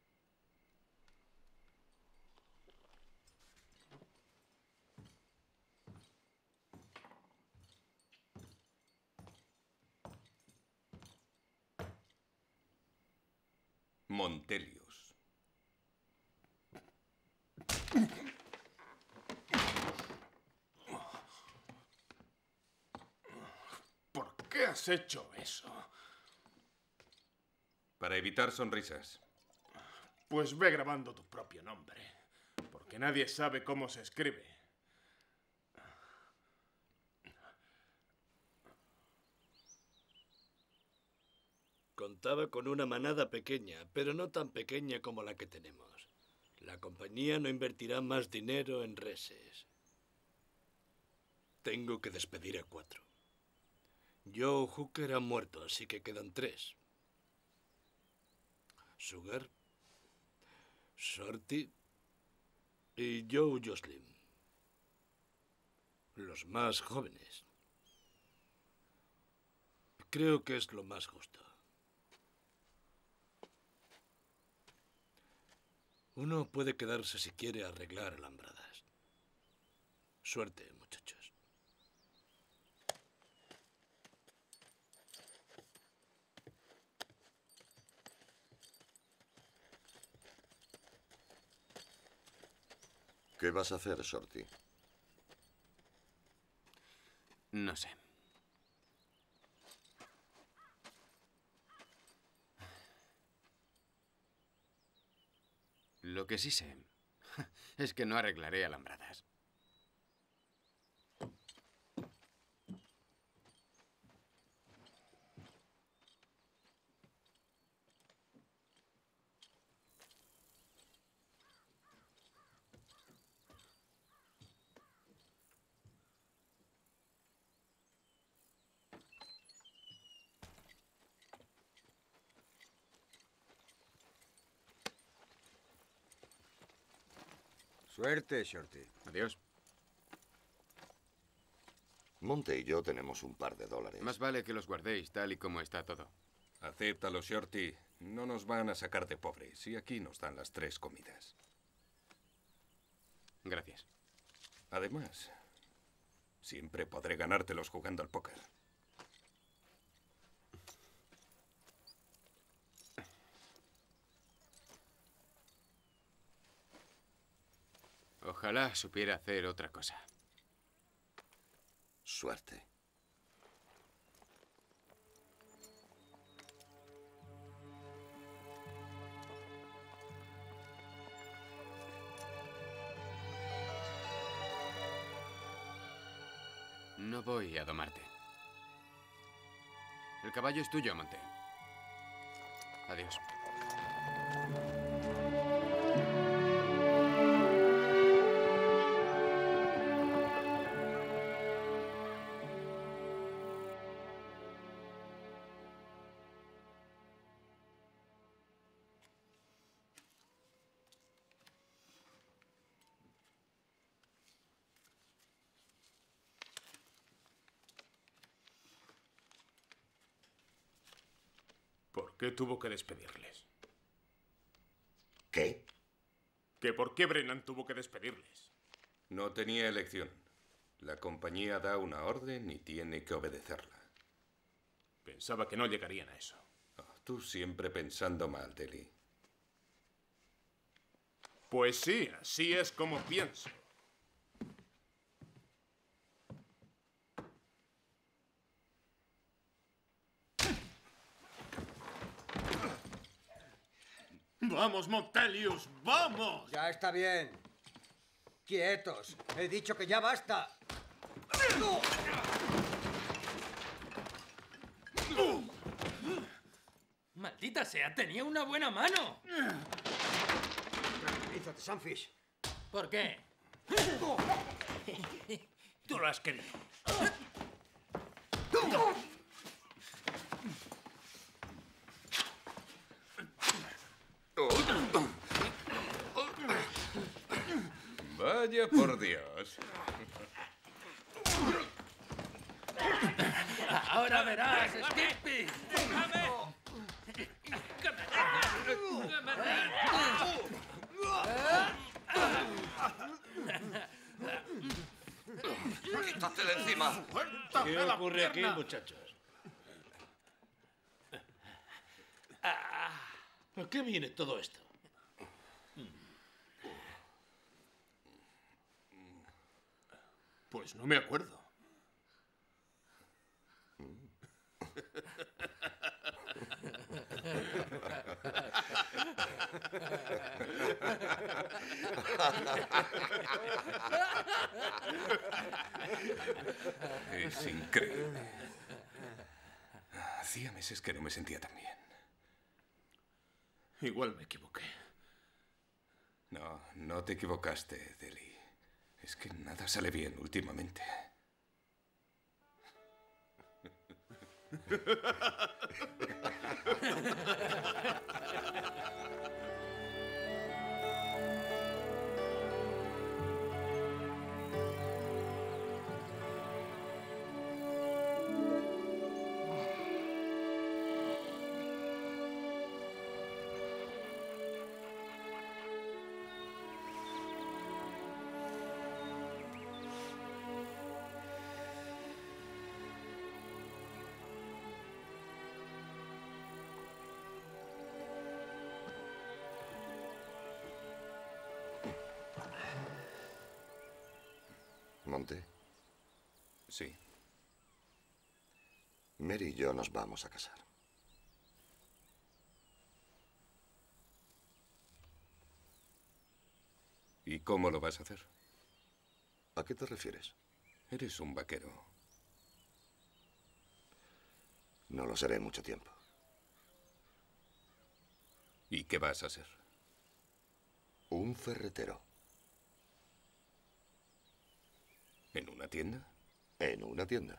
Montelius. ¿Por qué has hecho eso? Para evitar sonrisas. Pues ve grabando tu propio nombre, porque nadie sabe cómo se escribe. Contaba con una manada pequeña, pero no tan pequeña como la que tenemos. La compañía no invertirá más dinero en reses. Tengo que despedir a 4. Joe Hooker ha muerto, así que quedan 3. Sugar, Shorty y Joe Joslin. Los más jóvenes. Creo que es lo más justo. Uno puede quedarse si quiere arreglar alambradas. Suerte, muchachos. ¿Qué vas a hacer, Shorty? No sé. Lo que sí sé es que no arreglaré alambradas. Suerte, Shorty. Adiós. Monte y yo tenemos un par de dólares. Más vale que los guardéis tal y como está todo. Acéptalo, Shorty. No nos van a sacar de pobres. Y aquí nos dan las 3 comidas. Gracias. Además, siempre podré ganártelos jugando al póker. Ojalá supiera hacer otra cosa. Suerte. No voy a domarte. El caballo es tuyo, Monte. Adiós. ¿Por qué tuvo que despedirles? ¿Qué? ¿Que por qué Brennan tuvo que despedirles? No tenía elección. La compañía da una orden y tiene que obedecerla. Pensaba que no llegarían a eso. Oh, tú siempre pensando mal, Deli. Pues sí, así es como pienso. ¡Vamos, Montelius! ¡Vamos! Ya está bien. Quietos. He dicho que ya basta. ¡Maldita sea! ¡Tenía una buena mano! Tranquilízate, Sunfish. ¿Por qué? Tú lo has querido. Vaya por Dios. ¡Ahora verás, Skippy! ¡Déjame! ¡Que me dejes! ¡Que me dejes! ¡Quítate de encima! ¿Qué ocurre aquí, muchachos? ¿A qué viene todo esto? Pues no me acuerdo. Es increíble. Hacía meses que no me sentía tan bien. Igual me equivoqué. No, no te equivocaste, Deli. Es que nada sale bien últimamente. Monte, Sí. Mary y yo nos vamos a casar. ¿Y cómo lo vas a hacer? ¿A qué te refieres? Eres un vaquero. No lo seré mucho tiempo. ¿Y qué vas a ser? Un ferretero. ¿En una tienda? En una tienda.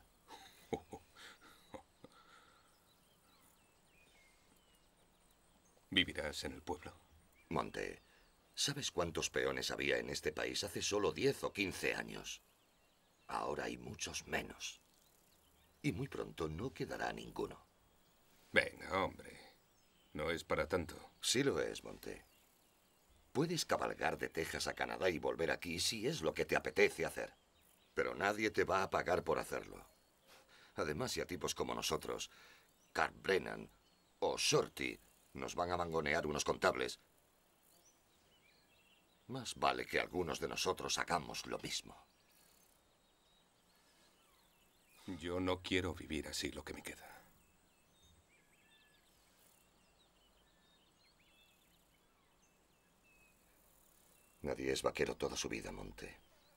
¿Vivirás en el pueblo? Monte, ¿Sabes cuántos peones había en este país hace solo 10 o 15 años? Ahora hay muchos menos. Y muy pronto no quedará ninguno. Venga, hombre. No es para tanto. Sí lo es, Monte. Puedes cabalgar de Texas a Canadá y volver aquí si es lo que te apetece hacer. Pero nadie te va a pagar por hacerlo. Además, si a tipos como nosotros, Carl Brennan o Shorty, nos van a mangonear unos contables, más vale que algunos de nosotros hagamos lo mismo. Yo no quiero vivir así lo que me queda. Nadie es vaquero toda su vida, Monte.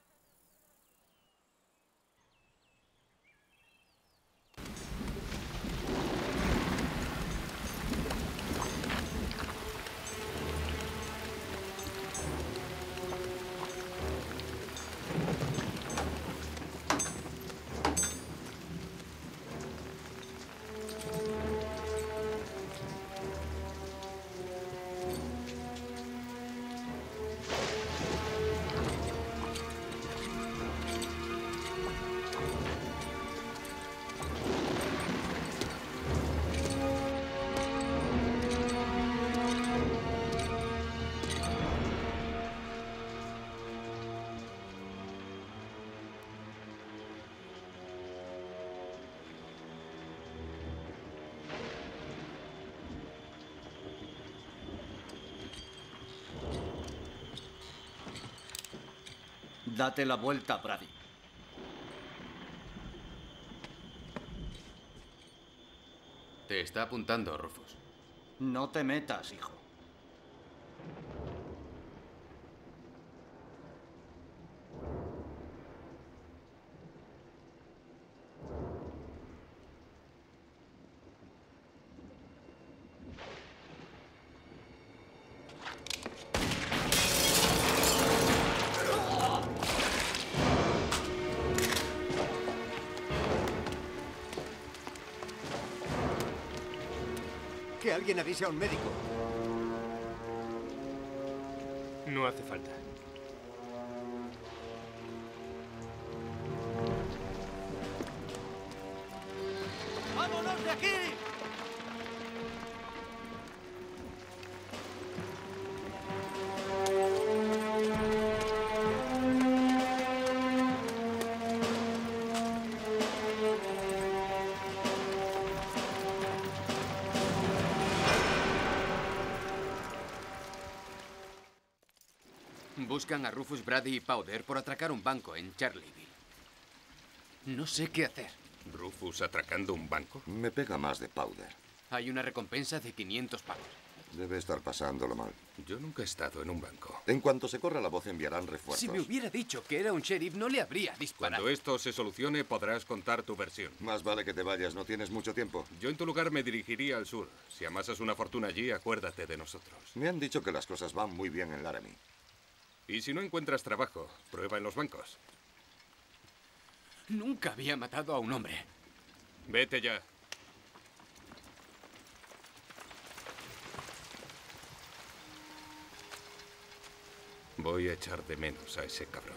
Date la vuelta, Brady. Te está apuntando, Rufus. No te metas, hijo. Que alguien avise a un médico. No hace falta. ¡Vámonos de aquí! Buscan a Rufus, Brady y Powder por atracar un banco en Charleville. No sé qué hacer. ¿Rufus atracando un banco? Me pega más de Powder. Hay una recompensa de 500 pavos. Debe estar pasándolo mal. Yo nunca he estado en un banco. En cuanto se corra la voz, enviarán refuerzos. Si me hubiera dicho que era un sheriff, no le habría disparado. Cuando esto se solucione, podrás contar tu versión. Más vale que te vayas, no tienes mucho tiempo. Yo en tu lugar me dirigiría al sur. Si amasas una fortuna allí, acuérdate de nosotros. Me han dicho que las cosas van muy bien en Laramie. Y si no encuentras trabajo, prueba en los bancos. Nunca había matado a un hombre. Vete ya. Voy a echar de menos a ese cabrón.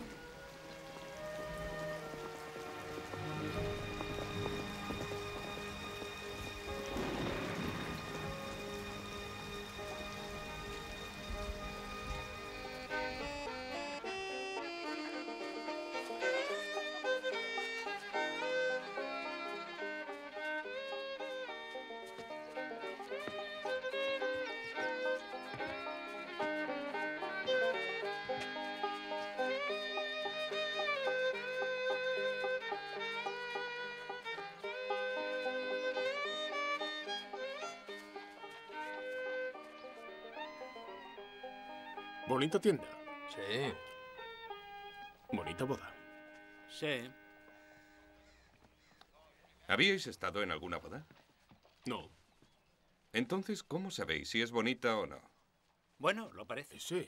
Bonita tienda. Sí. Bonita boda. Sí. ¿Habíais estado en alguna boda? No. Entonces, ¿cómo sabéis si es bonita o no? Bueno, lo parece. Sí.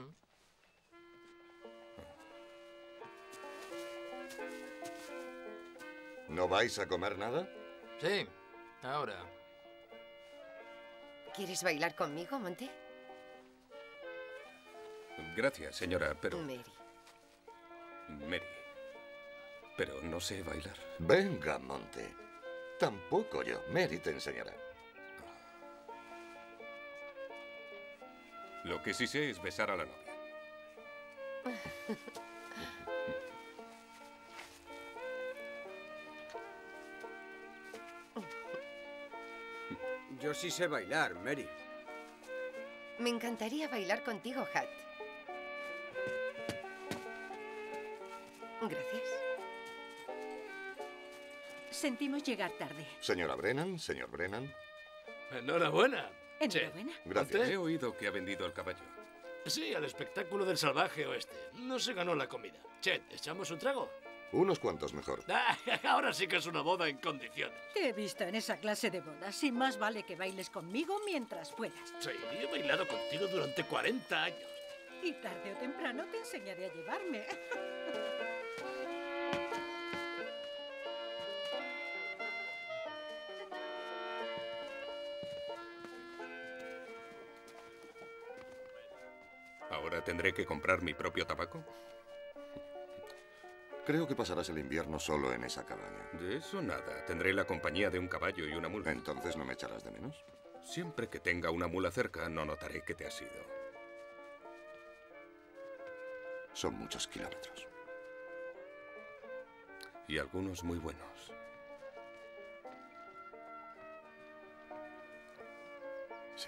¿No vais a comer nada? Sí, ahora. ¿Quieres bailar conmigo, Monte? Gracias, señora, pero... Mary. Mary. Pero no sé bailar. Venga, Monte. Tampoco yo. Mary te enseñará. Lo que sí sé es besar a la novia. Yo sí sé bailar, Mary. Me encantaría bailar contigo, Hat. Gracias. Sentimos llegar tarde. Señora Brennan, señor Brennan. Enhorabuena. Enhorabuena. Gracias. He oído que ha vendido el caballo. Sí, al espectáculo del salvaje oeste. No se ganó la comida. Chet, ¿echamos un trago? Unos cuantos mejor. Ahora sí que es una boda en condiciones. Te he visto en esa clase de bodas y más vale que bailes conmigo mientras puedas. Sí, he bailado contigo durante 40 años. Y tarde o temprano te enseñaré a llevarme. ¿Ahora tendré que comprar mi propio tabaco? Creo que pasarás el invierno solo en esa cabaña. De eso nada. Tendré la compañía de un caballo y una mula. ¿Entonces no me echarás de menos? Siempre que tenga una mula cerca, no notaré que te has ido. Son muchos kilómetros. Y algunos muy buenos. Sí.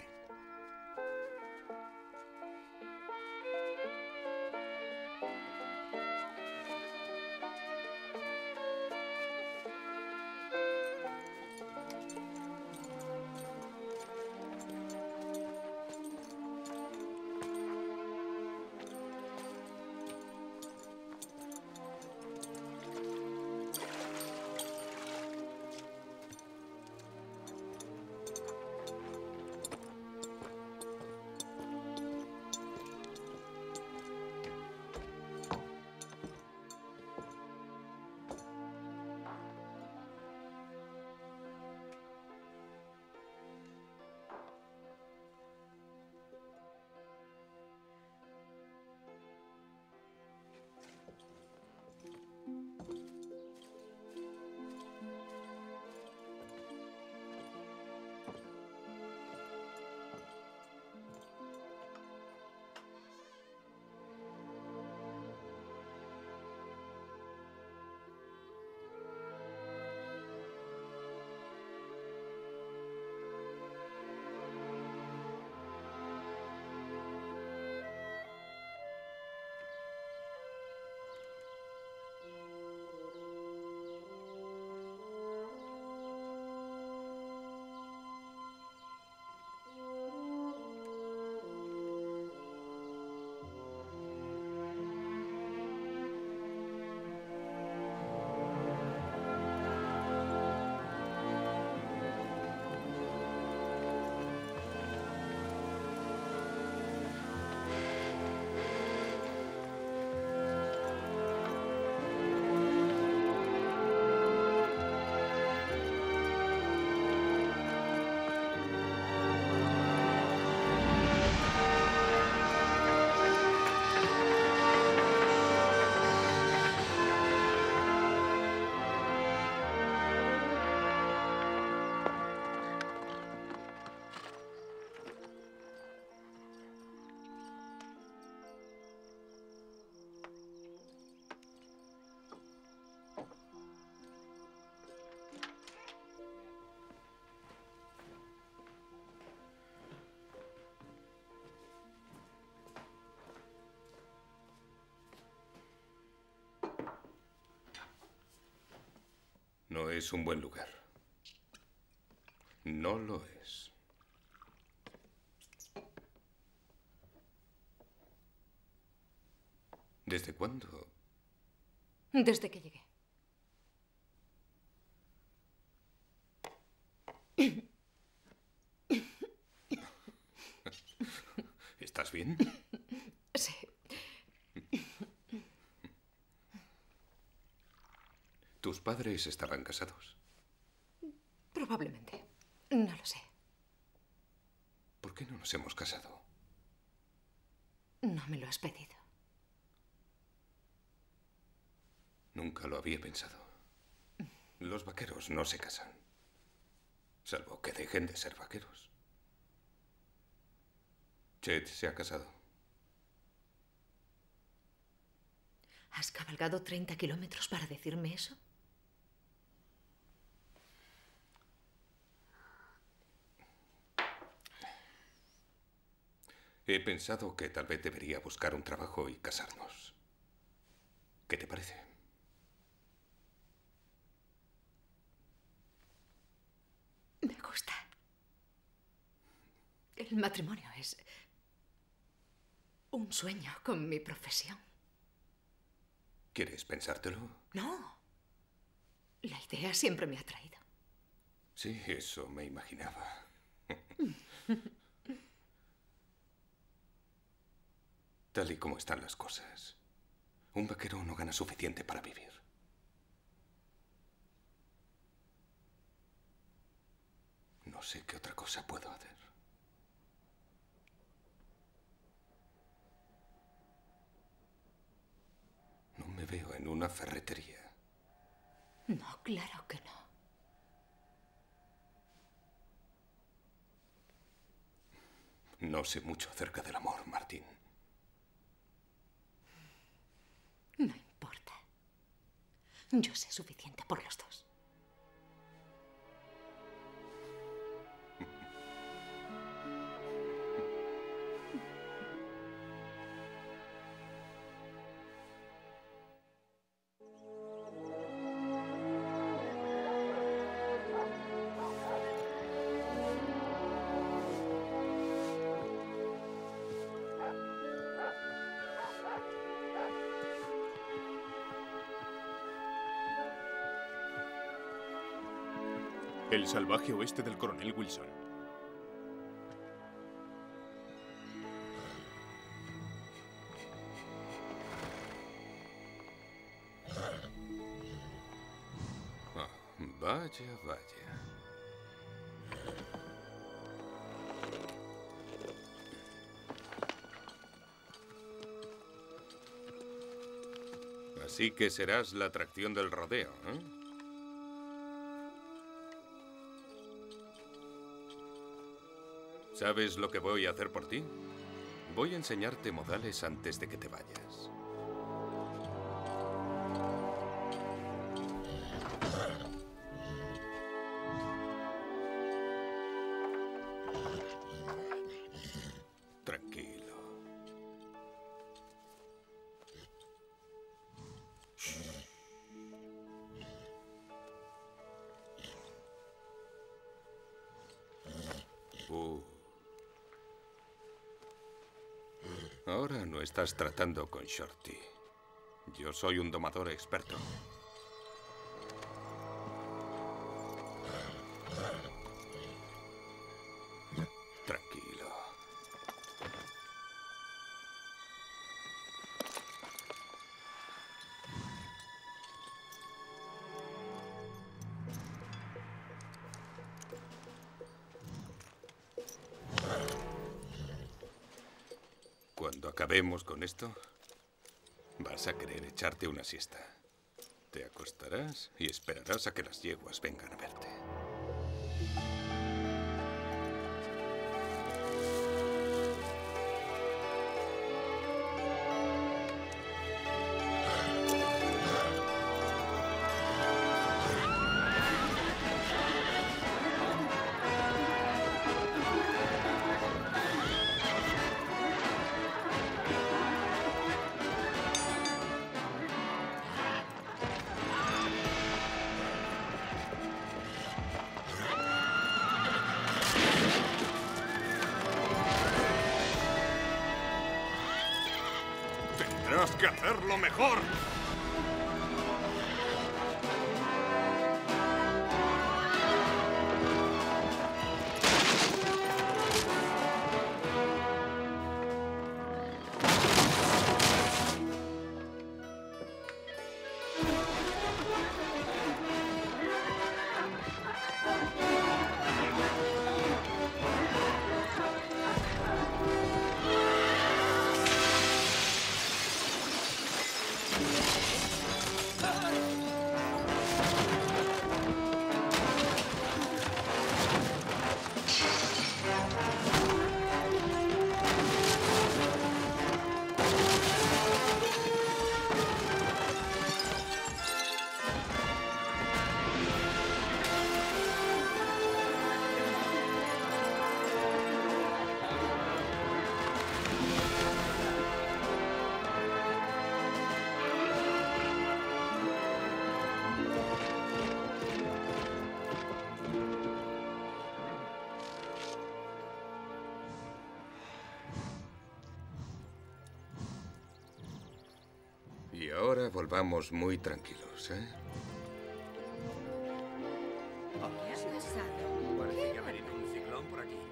No es un buen lugar. No lo es. ¿Desde cuándo? Desde que llegué. ¿Estás bien? Sí. ¿Tus padres estaban casados? Probablemente. No lo sé. ¿Por qué no nos hemos casado? No me lo has pedido. Nunca lo había pensado. Los vaqueros no se casan. Salvo que dejen de ser vaqueros. Chet se ha casado. ¿Has cabalgado 30 kilómetros para decirme eso? He pensado que tal vez debería buscar un trabajo y casarnos. ¿Qué te parece? Me gusta. El matrimonio es un sueño con mi profesión. ¿Quieres pensártelo? No. La idea siempre me ha atraído. Sí, eso me imaginaba. Tal y como están las cosas, un vaquero no gana suficiente para vivir. No sé qué otra cosa puedo hacer. No me veo en una ferretería. No, claro que no. No sé mucho acerca del amor, Martín. No importa. Yo sé suficiente por los dos. El salvaje oeste del coronel Wilson. Ah, vaya, vaya. Así que serás la atracción del rodeo, ¿eh? ¿Sabes lo que voy a hacer por ti? Voy a enseñarte modales antes de que te vayas. Tranquilo. Ahora no estás tratando con Shorty. Yo soy un domador experto. Tranquilo. Cuando acabemos con esto, vas a querer echarte una siesta. Te acostarás y esperarás a que las yeguas vengan a verte. Tendrás que hacerlo mejor. ahora volvamos muy tranquilos, ¿eh? ¿Qué ha pasado? Parece que ha venido un ciclón por aquí.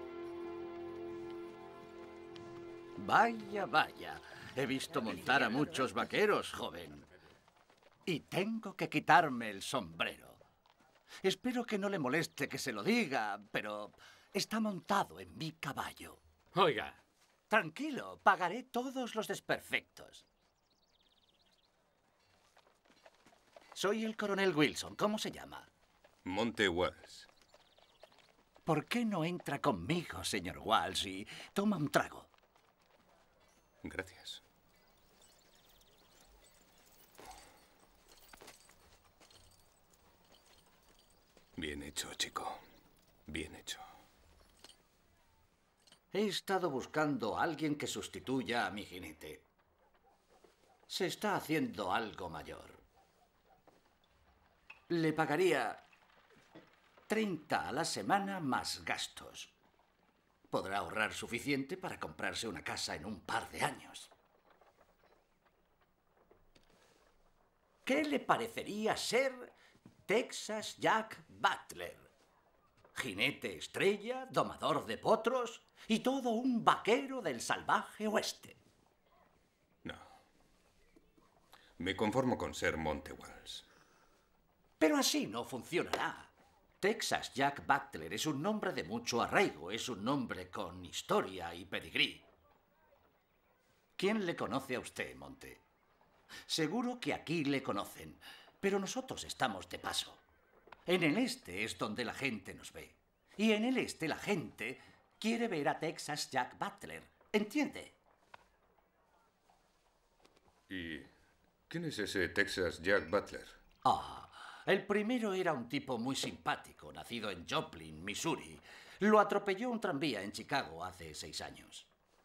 Vaya, vaya. He visto montar a muchos vaqueros, joven. Y tengo que quitarme el sombrero. Espero que no le moleste que se lo diga, pero está montado en mi caballo. Oiga. Tranquilo, pagaré todos los desperfectos. Soy el coronel Wilson. ¿Cómo se llama? Monte Walsh. ¿Por qué no entra conmigo, señor Walsh, y toma un trago? Gracias. Bien hecho, chico. Bien hecho. He estado buscando a alguien que sustituya a mi jinete. Se está haciendo algo mayor. Le pagaría 30 a la semana más gastos. Podrá ahorrar suficiente para comprarse una casa en un par de años. ¿Qué le parecería ser Texas Jack Butler? Jinete estrella, domador de potros y todo un vaquero del salvaje oeste. No. Me conformo con ser Monte Walsh. Pero así no funcionará. Texas Jack Butler es un nombre de mucho arraigo, es un nombre con historia y pedigrí. ¿Quién le conoce a usted, Monte? Seguro que aquí le conocen, pero nosotros estamos de paso. En el este es donde la gente nos ve. Y en el este la gente quiere ver a Texas Jack Butler. ¿Entiende? ¿Y quién es ese Texas Jack Butler? El primero era un tipo muy simpático, nacido en Joplin, Missouri. Lo atropelló un tranvía en Chicago hace 6 años.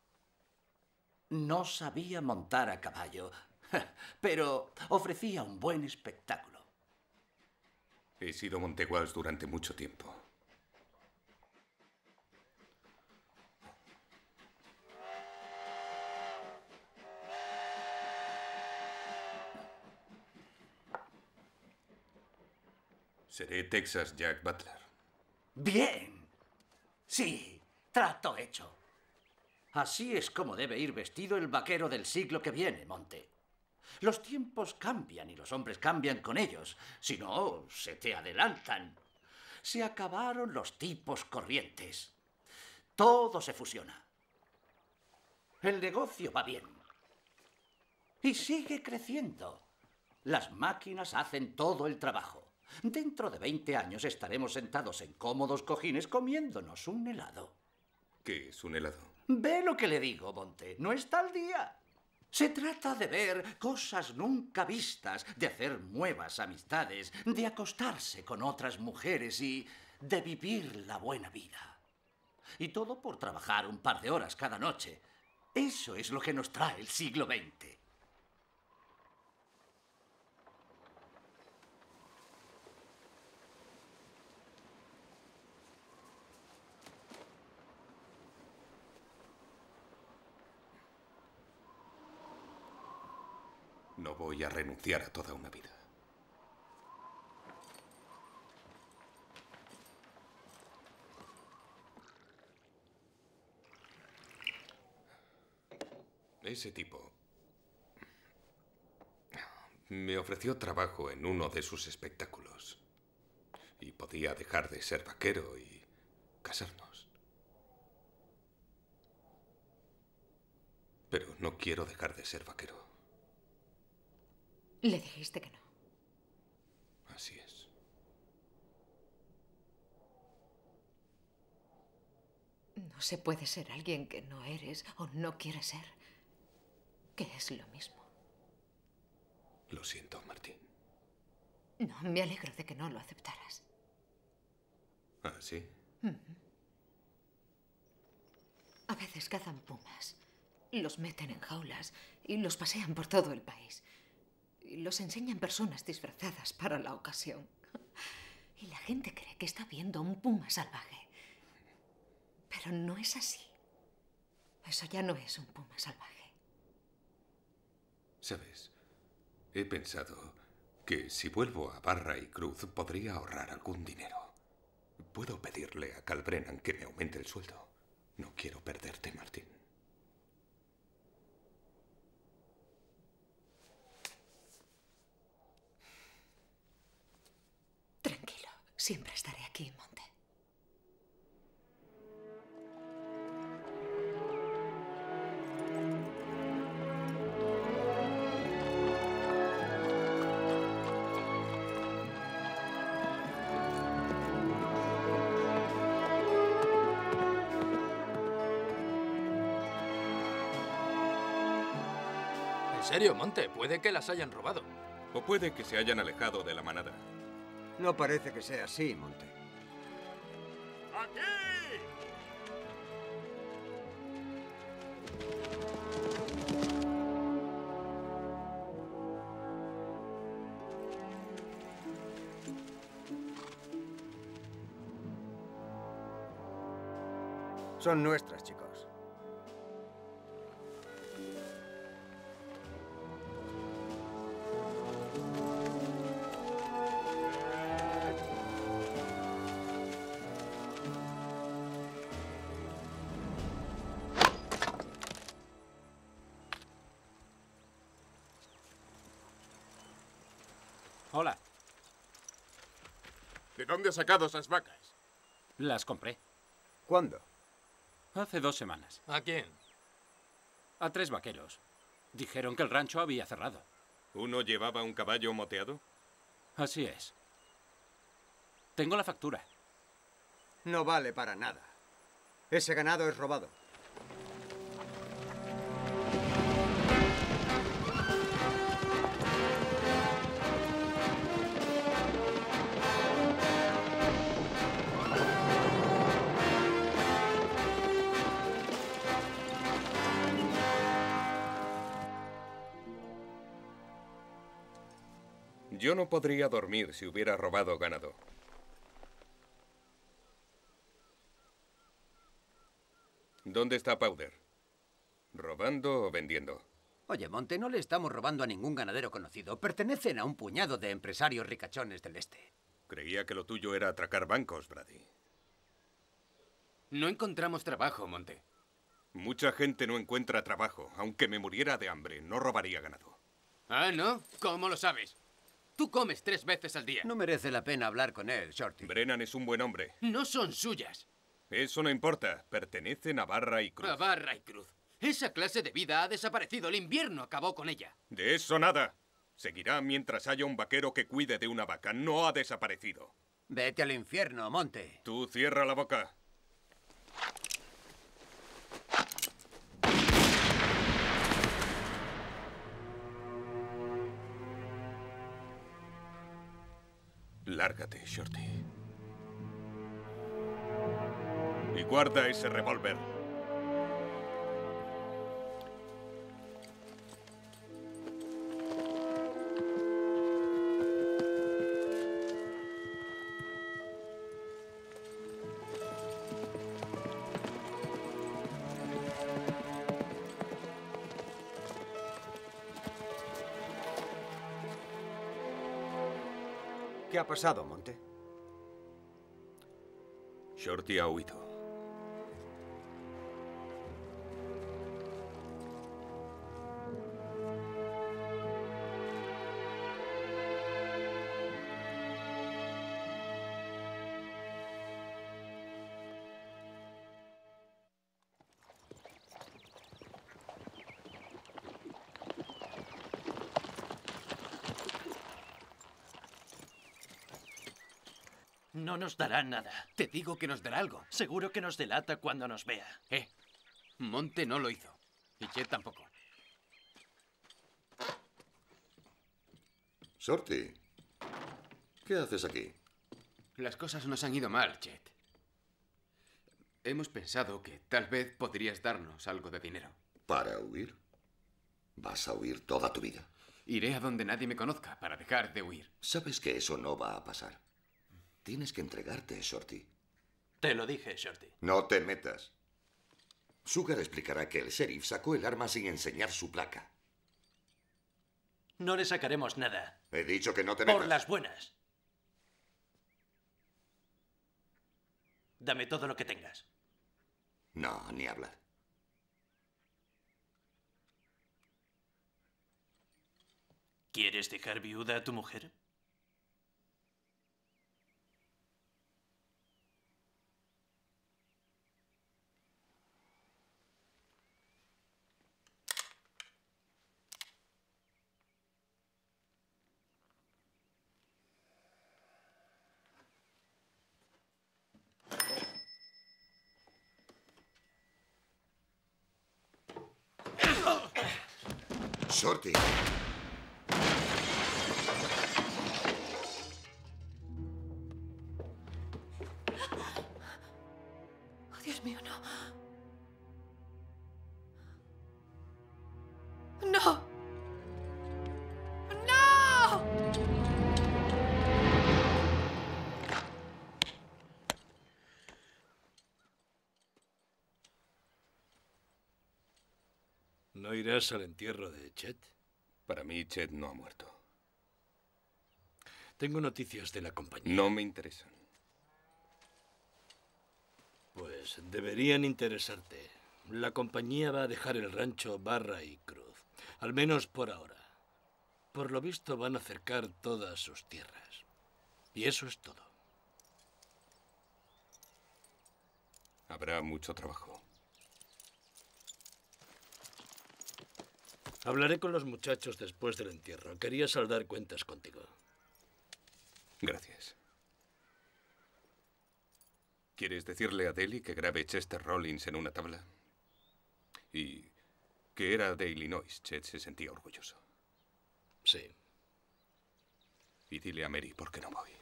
No sabía montar a caballo, pero ofrecía un buen espectáculo. He sido Monte Walsh durante mucho tiempo. Seré Texas Jack Butler. ¡Bien! Sí, trato hecho. Así es como debe ir vestido el vaquero del siglo que viene, Monte. Los tiempos cambian y los hombres cambian con ellos. Si no, se te adelantan. Se acabaron los tipos corrientes. Todo se fusiona. El negocio va bien. Y sigue creciendo. Las máquinas hacen todo el trabajo. Dentro de 20 años estaremos sentados en cómodos cojines comiéndonos un helado. ¿Qué es un helado? ¿Ve lo que le digo, Monte? No está al día. Se trata de ver cosas nunca vistas, de hacer nuevas amistades, de acostarse con otras mujeres y de vivir la buena vida. Y todo por trabajar un par de horas cada noche. Eso es lo que nos trae el siglo XX. No voy a renunciar a toda una vida. Ese tipo me ofreció trabajo en uno de sus espectáculos. Y podía dejar de ser vaquero y casarnos. Pero no quiero dejar de ser vaquero. Le dijiste que no. Así es. No se puede ser alguien que no eres o no quieres ser. Que es lo mismo. Lo siento, Martín. No, me alegro de que no lo aceptaras. ¿Ah, sí? A veces cazan pumas, los meten en jaulas y los pasean por todo el país. Y los enseñan personas disfrazadas para la ocasión. Y la gente cree que está viendo un puma salvaje. Pero no es así. Eso ya no es un puma salvaje. ¿Sabes? He pensado que si vuelvo a Barra y Cruz podría ahorrar algún dinero. Puedo pedirle a Cal Brennan que me aumente el sueldo. No quiero perderte, Martin. Tranquilo, siempre estaré aquí, Monte. En serio, Monte, puede que las hayan robado. O puede que se hayan alejado de la manada. No parece que sea así, Monte. ¡Aquí! Son nuestras, chicos. Hola. ¿De dónde has sacado esas vacas? Las compré. ¿Cuándo? Hace 2 semanas. ¿A quién? A 3 vaqueros. Dijeron que el rancho había cerrado. ¿Uno llevaba un caballo moteado? Así es. Tengo la factura. No vale para nada. Ese ganado es robado. Yo no podría dormir si hubiera robado ganado. ¿Dónde está Powder? ¿Robando o vendiendo? Oye, Monte, no le estamos robando a ningún ganadero conocido. Pertenecen a un puñado de empresarios ricachones del este. Creía que lo tuyo era atracar bancos, Brady. No encontramos trabajo, Monte. Mucha gente no encuentra trabajo. Aunque me muriera de hambre, no robaría ganado. Ah, ¿no? ¿Cómo lo sabes? Tú comes 3 veces al día. No merece la pena hablar con él, Shorty. Brennan es un buen hombre. No son suyas. Eso no importa. Pertenecen a Barra y Cruz. A Barra y Cruz. Esa clase de vida ha desaparecido. El invierno acabó con ella. De eso nada. Seguirá mientras haya un vaquero que cuide de una vaca. No ha desaparecido. Vete al infierno, Monte. Tú cierra la boca. Lárgate, Shorty. Y guarda ese revólver. ¿Qué ha pasado, Monte? Shorty ha huido. No nos dará nada. Te digo que nos dará algo. Seguro que nos delata cuando nos vea. Monte no lo hizo. Y Chet tampoco. Shorty, ¿qué haces aquí? Las cosas nos han ido mal, Chet. Hemos pensado que tal vez podrías darnos algo de dinero. ¿Para huir? ¿Vas a huir toda tu vida? Iré a donde nadie me conozca para dejar de huir. Sabes que eso no va a pasar. Tienes que entregarte, Shorty. Te lo dije, Shorty. No te metas. Sugar explicará que el sheriff sacó el arma sin enseñar su placa. No le sacaremos nada. He dicho que no te metas. Por las buenas. Dame todo lo que tengas. No, ni hablar. ¿Quieres dejar viuda a tu mujer? Shorty. Oh, Dios mío, no. ¡No! ¡No! ¿No irás al entierro de Chet? Para mí, Chet no ha muerto. Tengo noticias de la compañía. No me interesan. Pues deberían interesarte. La compañía va a dejar el rancho Barra y Cruz. Al menos por ahora. Por lo visto van a cercar todas sus tierras. Y eso es todo. Habrá mucho trabajo. Hablaré con los muchachos después del entierro. Quería saldar cuentas contigo. Gracias. ¿Quieres decirle a Deli que grabe Chester Rollins en una tabla? Y que era de Illinois. Chet se sentía orgulloso. Sí. Y dile a Mary por qué no voy.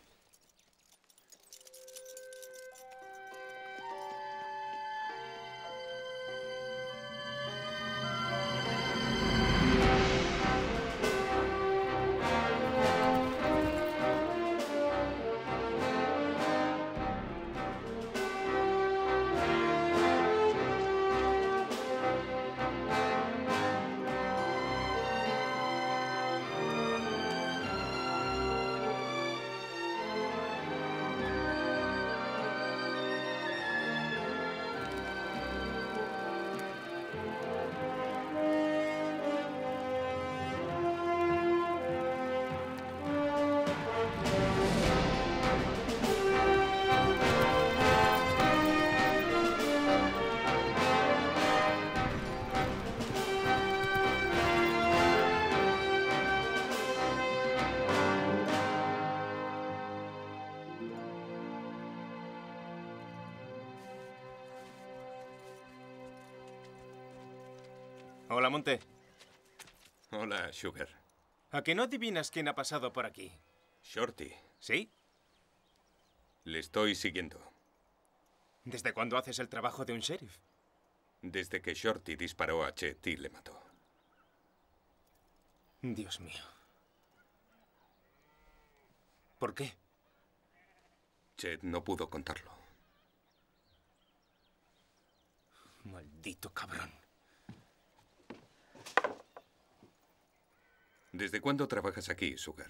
Hola, Monte. Hola, Sugar. ¿A que no adivinas quién ha pasado por aquí? Shorty. ¿Sí? Le estoy siguiendo. ¿Desde cuándo haces el trabajo de un sheriff? Desde que Shorty disparó a Chet y le mató. Dios mío. ¿Por qué? Chet no pudo contarlo. Maldito cabrón. ¿Desde cuándo trabajas aquí, Sugar?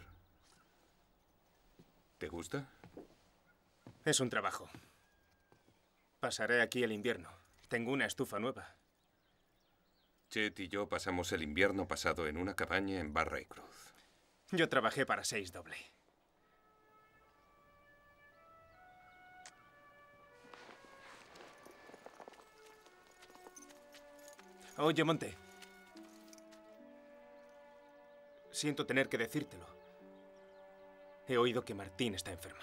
¿Te gusta? Es un trabajo. Pasaré aquí el invierno. Tengo una estufa nueva. Chet y yo pasamos el invierno pasado en una cabaña en Barra y Cruz. Yo trabajé para 6 doble. Oye, Monte. Siento tener que decírtelo. He oído que Martín está enferma.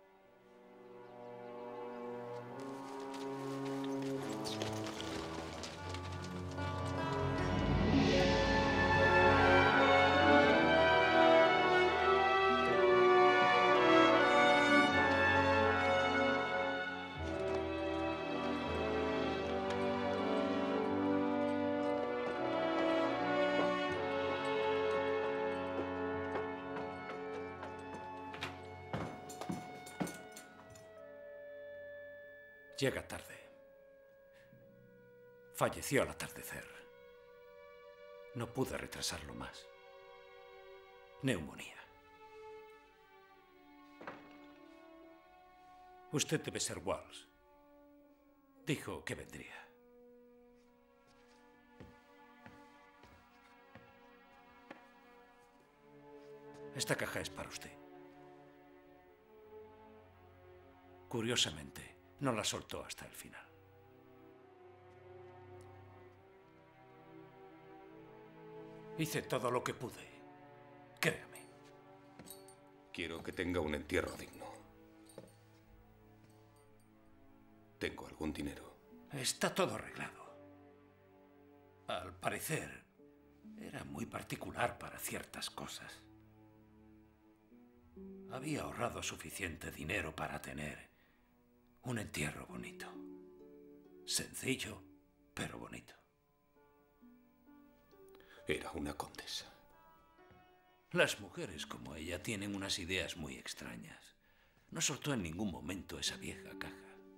Llega tarde. Falleció al atardecer. No pude retrasarlo más. neumonía. Usted debe ser Walsh. Dijo que vendría. Esta caja es para usted. Curiosamente, no la soltó hasta el final. Hice todo lo que pude. Créame. Quiero que tenga un entierro digno. Tengo algún dinero. Está todo arreglado. Al parecer, era muy particular para ciertas cosas. Había ahorrado suficiente dinero para tener un entierro bonito. Sencillo, pero bonito. Era una condesa. Las mujeres como ella tienen unas ideas muy extrañas. No soltó en ningún momento esa vieja caja.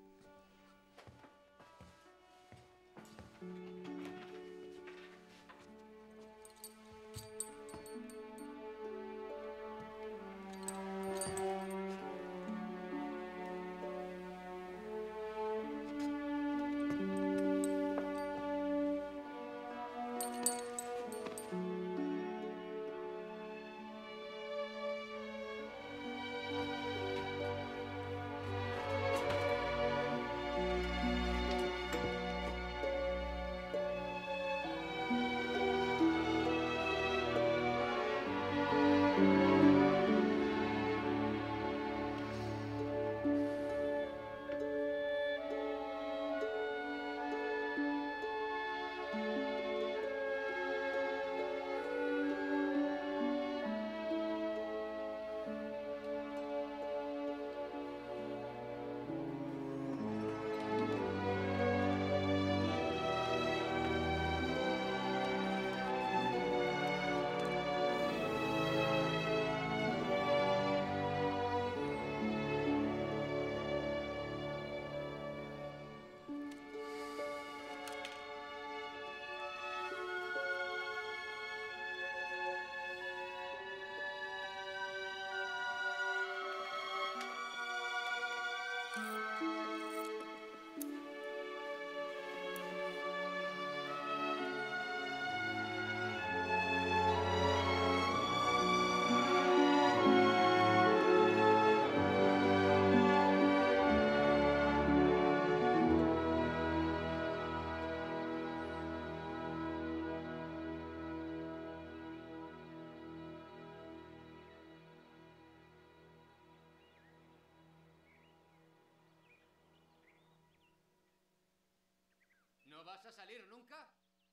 ¿No vas a salir nunca?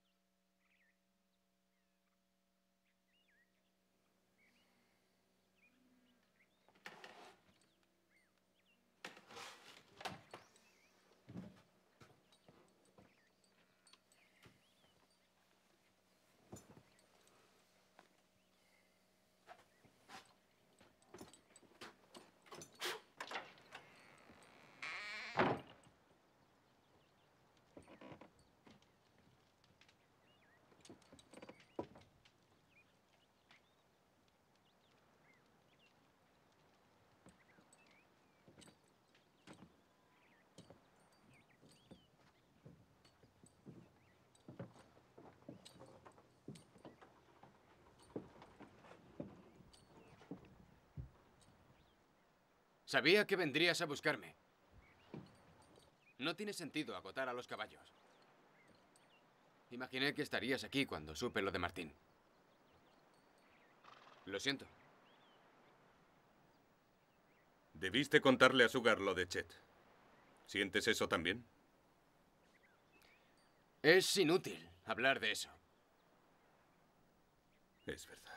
Sabía que vendrías a buscarme. No tiene sentido agotar a los caballos. Imaginé que estarías aquí cuando supe lo de Martín. Lo siento. Debiste contarle a Sugar lo de Chet. ¿Sientes eso también? Es inútil hablar de eso. Es verdad.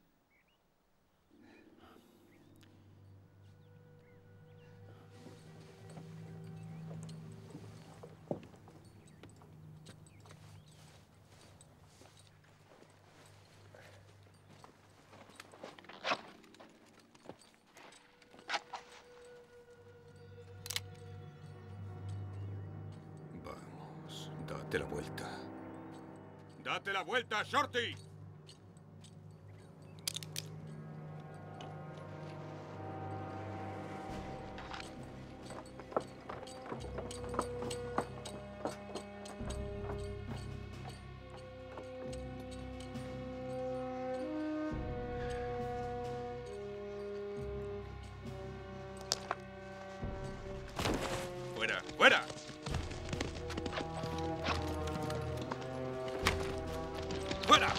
Vamos, date la vuelta. ¡Date la vuelta, Shorty! ¡Fuera! ¡Fuera!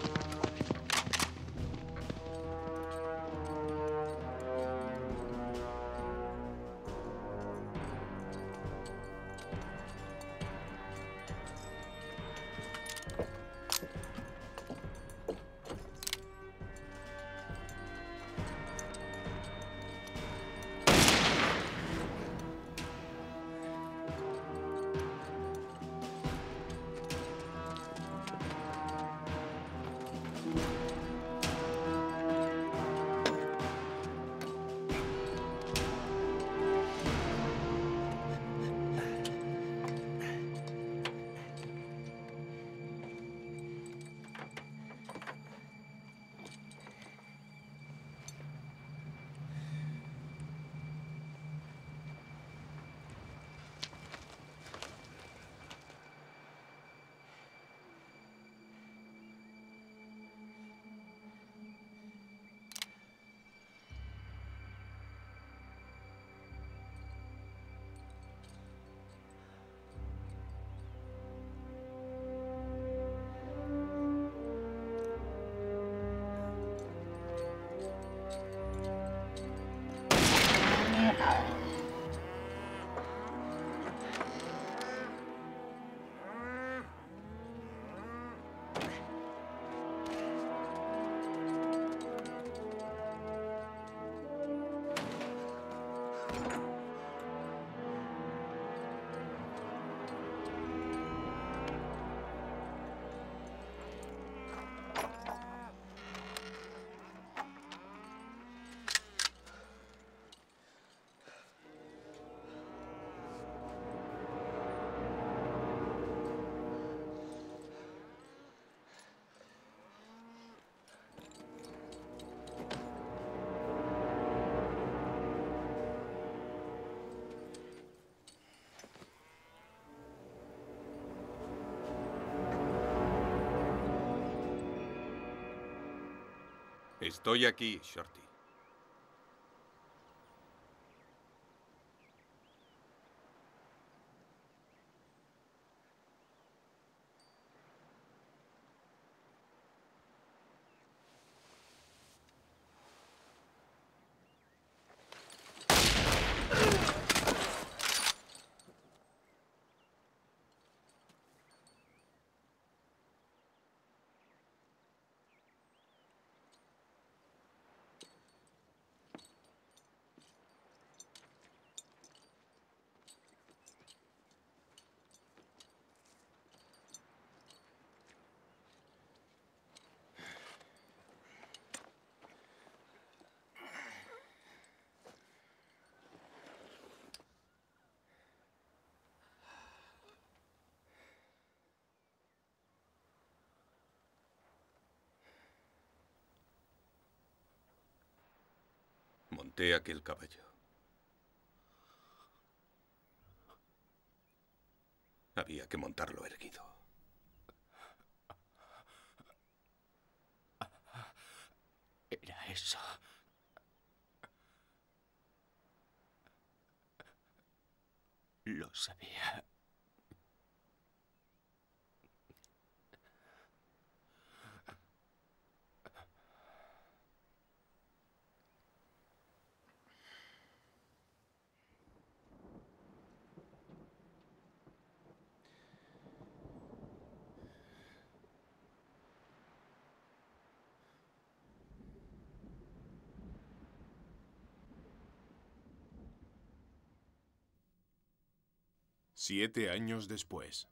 Estoy aquí, Shorty. Monté aquel caballo. Había que montarlo erguido. Era eso. Lo sabía. Siete años después.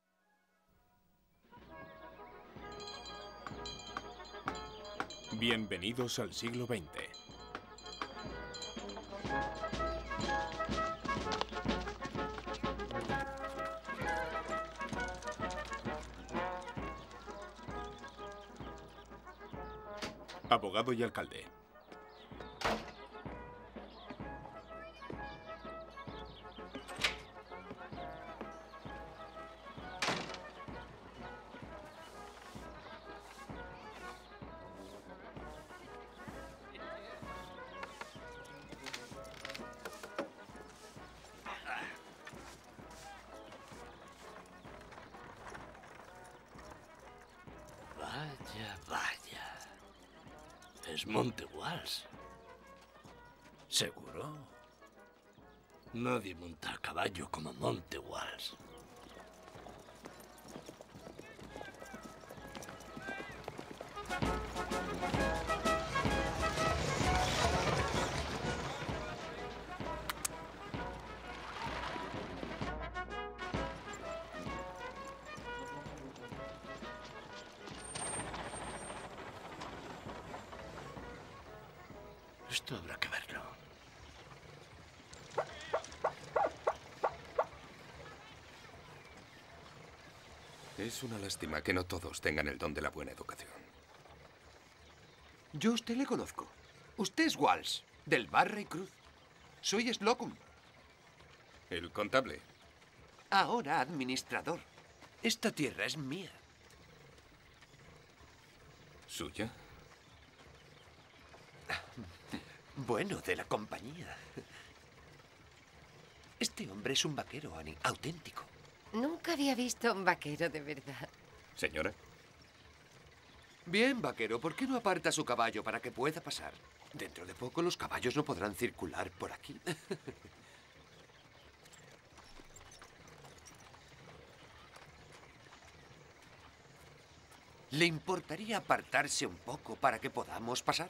Bienvenidos al siglo XX. Abogado y alcalde. Es Monte Walsh. ¿Seguro? Nadie monta a caballo como Monte Walsh. Esto habrá que verlo. Es una lástima que no todos tengan el don de la buena educación. Yo a usted le conozco. Usted es Walsh, del Barra y Cruz. Soy Slocum. El contable. Ahora administrador. Esta tierra es mía. ¿Suya? Bueno, de la compañía. Este hombre es un vaquero, Annie, auténtico. Nunca había visto un vaquero de verdad. Señora. Bien, vaquero, ¿por qué no aparta su caballo para que pueda pasar? Dentro de poco los caballos no podrán circular por aquí. ¿Le importaría apartarse un poco para que podamos pasar?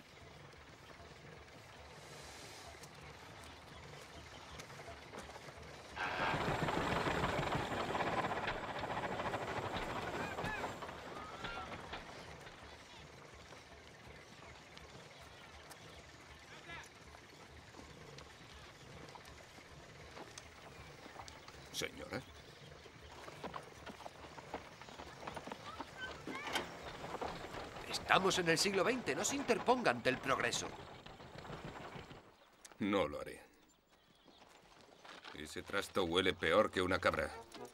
Señora. Estamos en el siglo XX, no se interponga ante el progreso. No lo haré. Ese trasto huele peor que una cabra.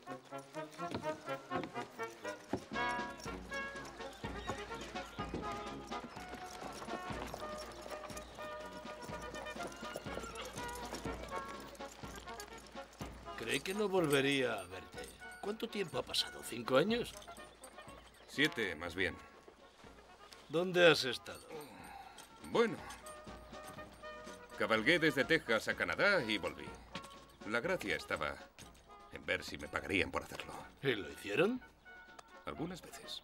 Creí que no volvería a verte. ¿Cuánto tiempo ha pasado? ¿5 años? 7, más bien. ¿Dónde has estado? Bueno. Cabalgué desde Texas a Canadá y volví. La gracia estaba en ver si me pagarían por hacerlo. ¿Y lo hicieron? Algunas veces.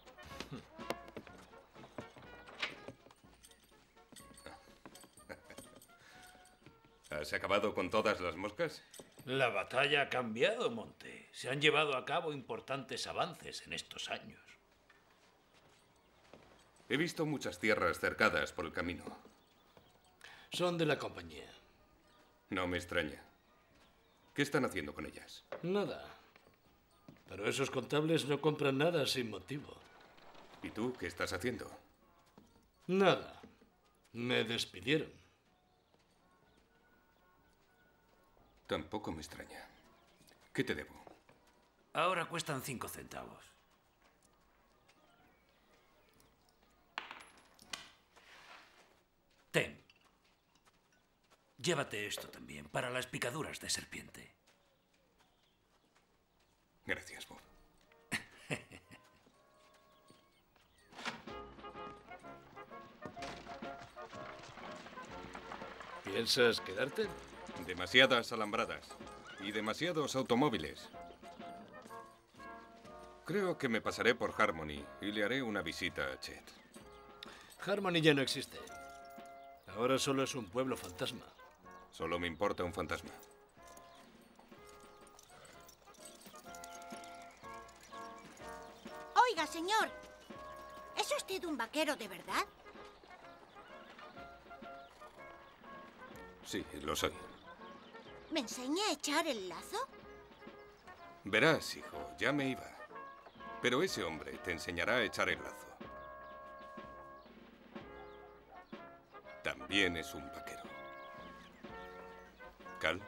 ¿Has acabado con todas las moscas? La batalla ha cambiado, Monte. Se han llevado a cabo importantes avances en estos años. He visto muchas tierras cercadas por el camino. Son de la compañía. No me extraña. ¿Qué están haciendo con ellas? Nada. Pero esos contables no compran nada sin motivo. ¿Y tú qué estás haciendo? Nada. Me despidieron. Tampoco me extraña. ¿Qué te debo? Ahora cuestan 5 centavos. Ten. Llévate esto también, para las picaduras de serpiente. Gracias, Bob. ¿Piensas quedarte? Demasiadas alambradas y demasiados automóviles. Creo que me pasaré por Harmony y le haré una visita a Chet. Harmony ya no existe. Ahora solo es un pueblo fantasma. Solo me importa un fantasma. Oiga, señor. ¿Es usted un vaquero de verdad? Sí, lo soy. ¿Me enseña a echar el lazo? Verás, hijo, ya me iba. Pero ese hombre te enseñará a echar el lazo. También es un vaquero. Cal.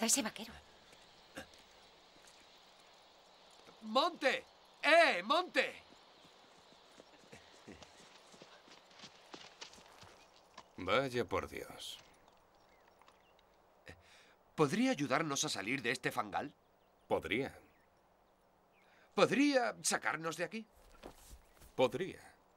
está ese vaquero? ¡Monte! ¡Monte! Vaya por Dios. ¿Podría ayudarnos a salir de este fangal? Podría. ¿Podría sacarnos de aquí? Podría.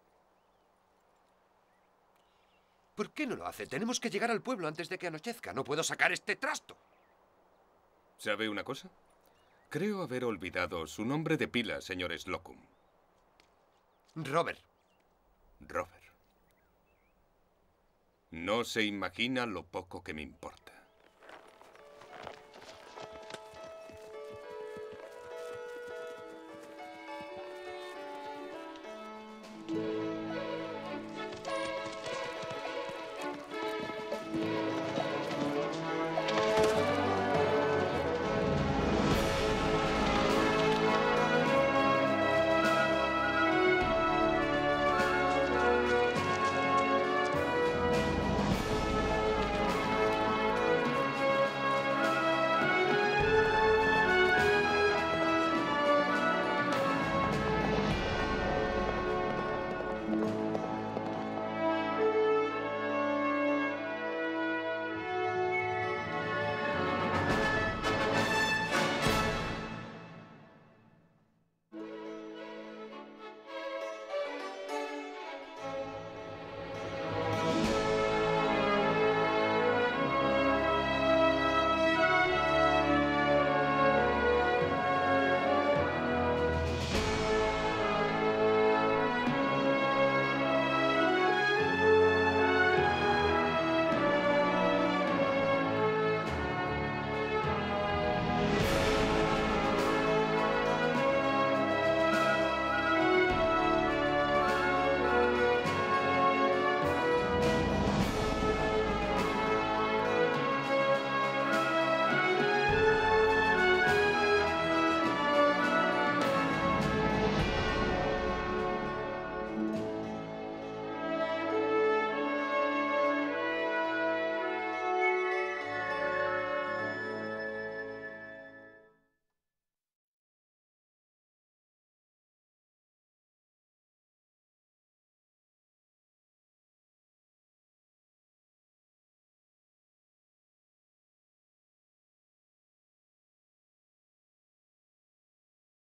¿Por qué no lo hace? Tenemos que llegar al pueblo antes de que anochezca. No puedo sacar este trasto. ¿Sabe una cosa? Creo haber olvidado su nombre de pila, señor Slocum. Robert. Robert. No se imagina lo poco que me importa.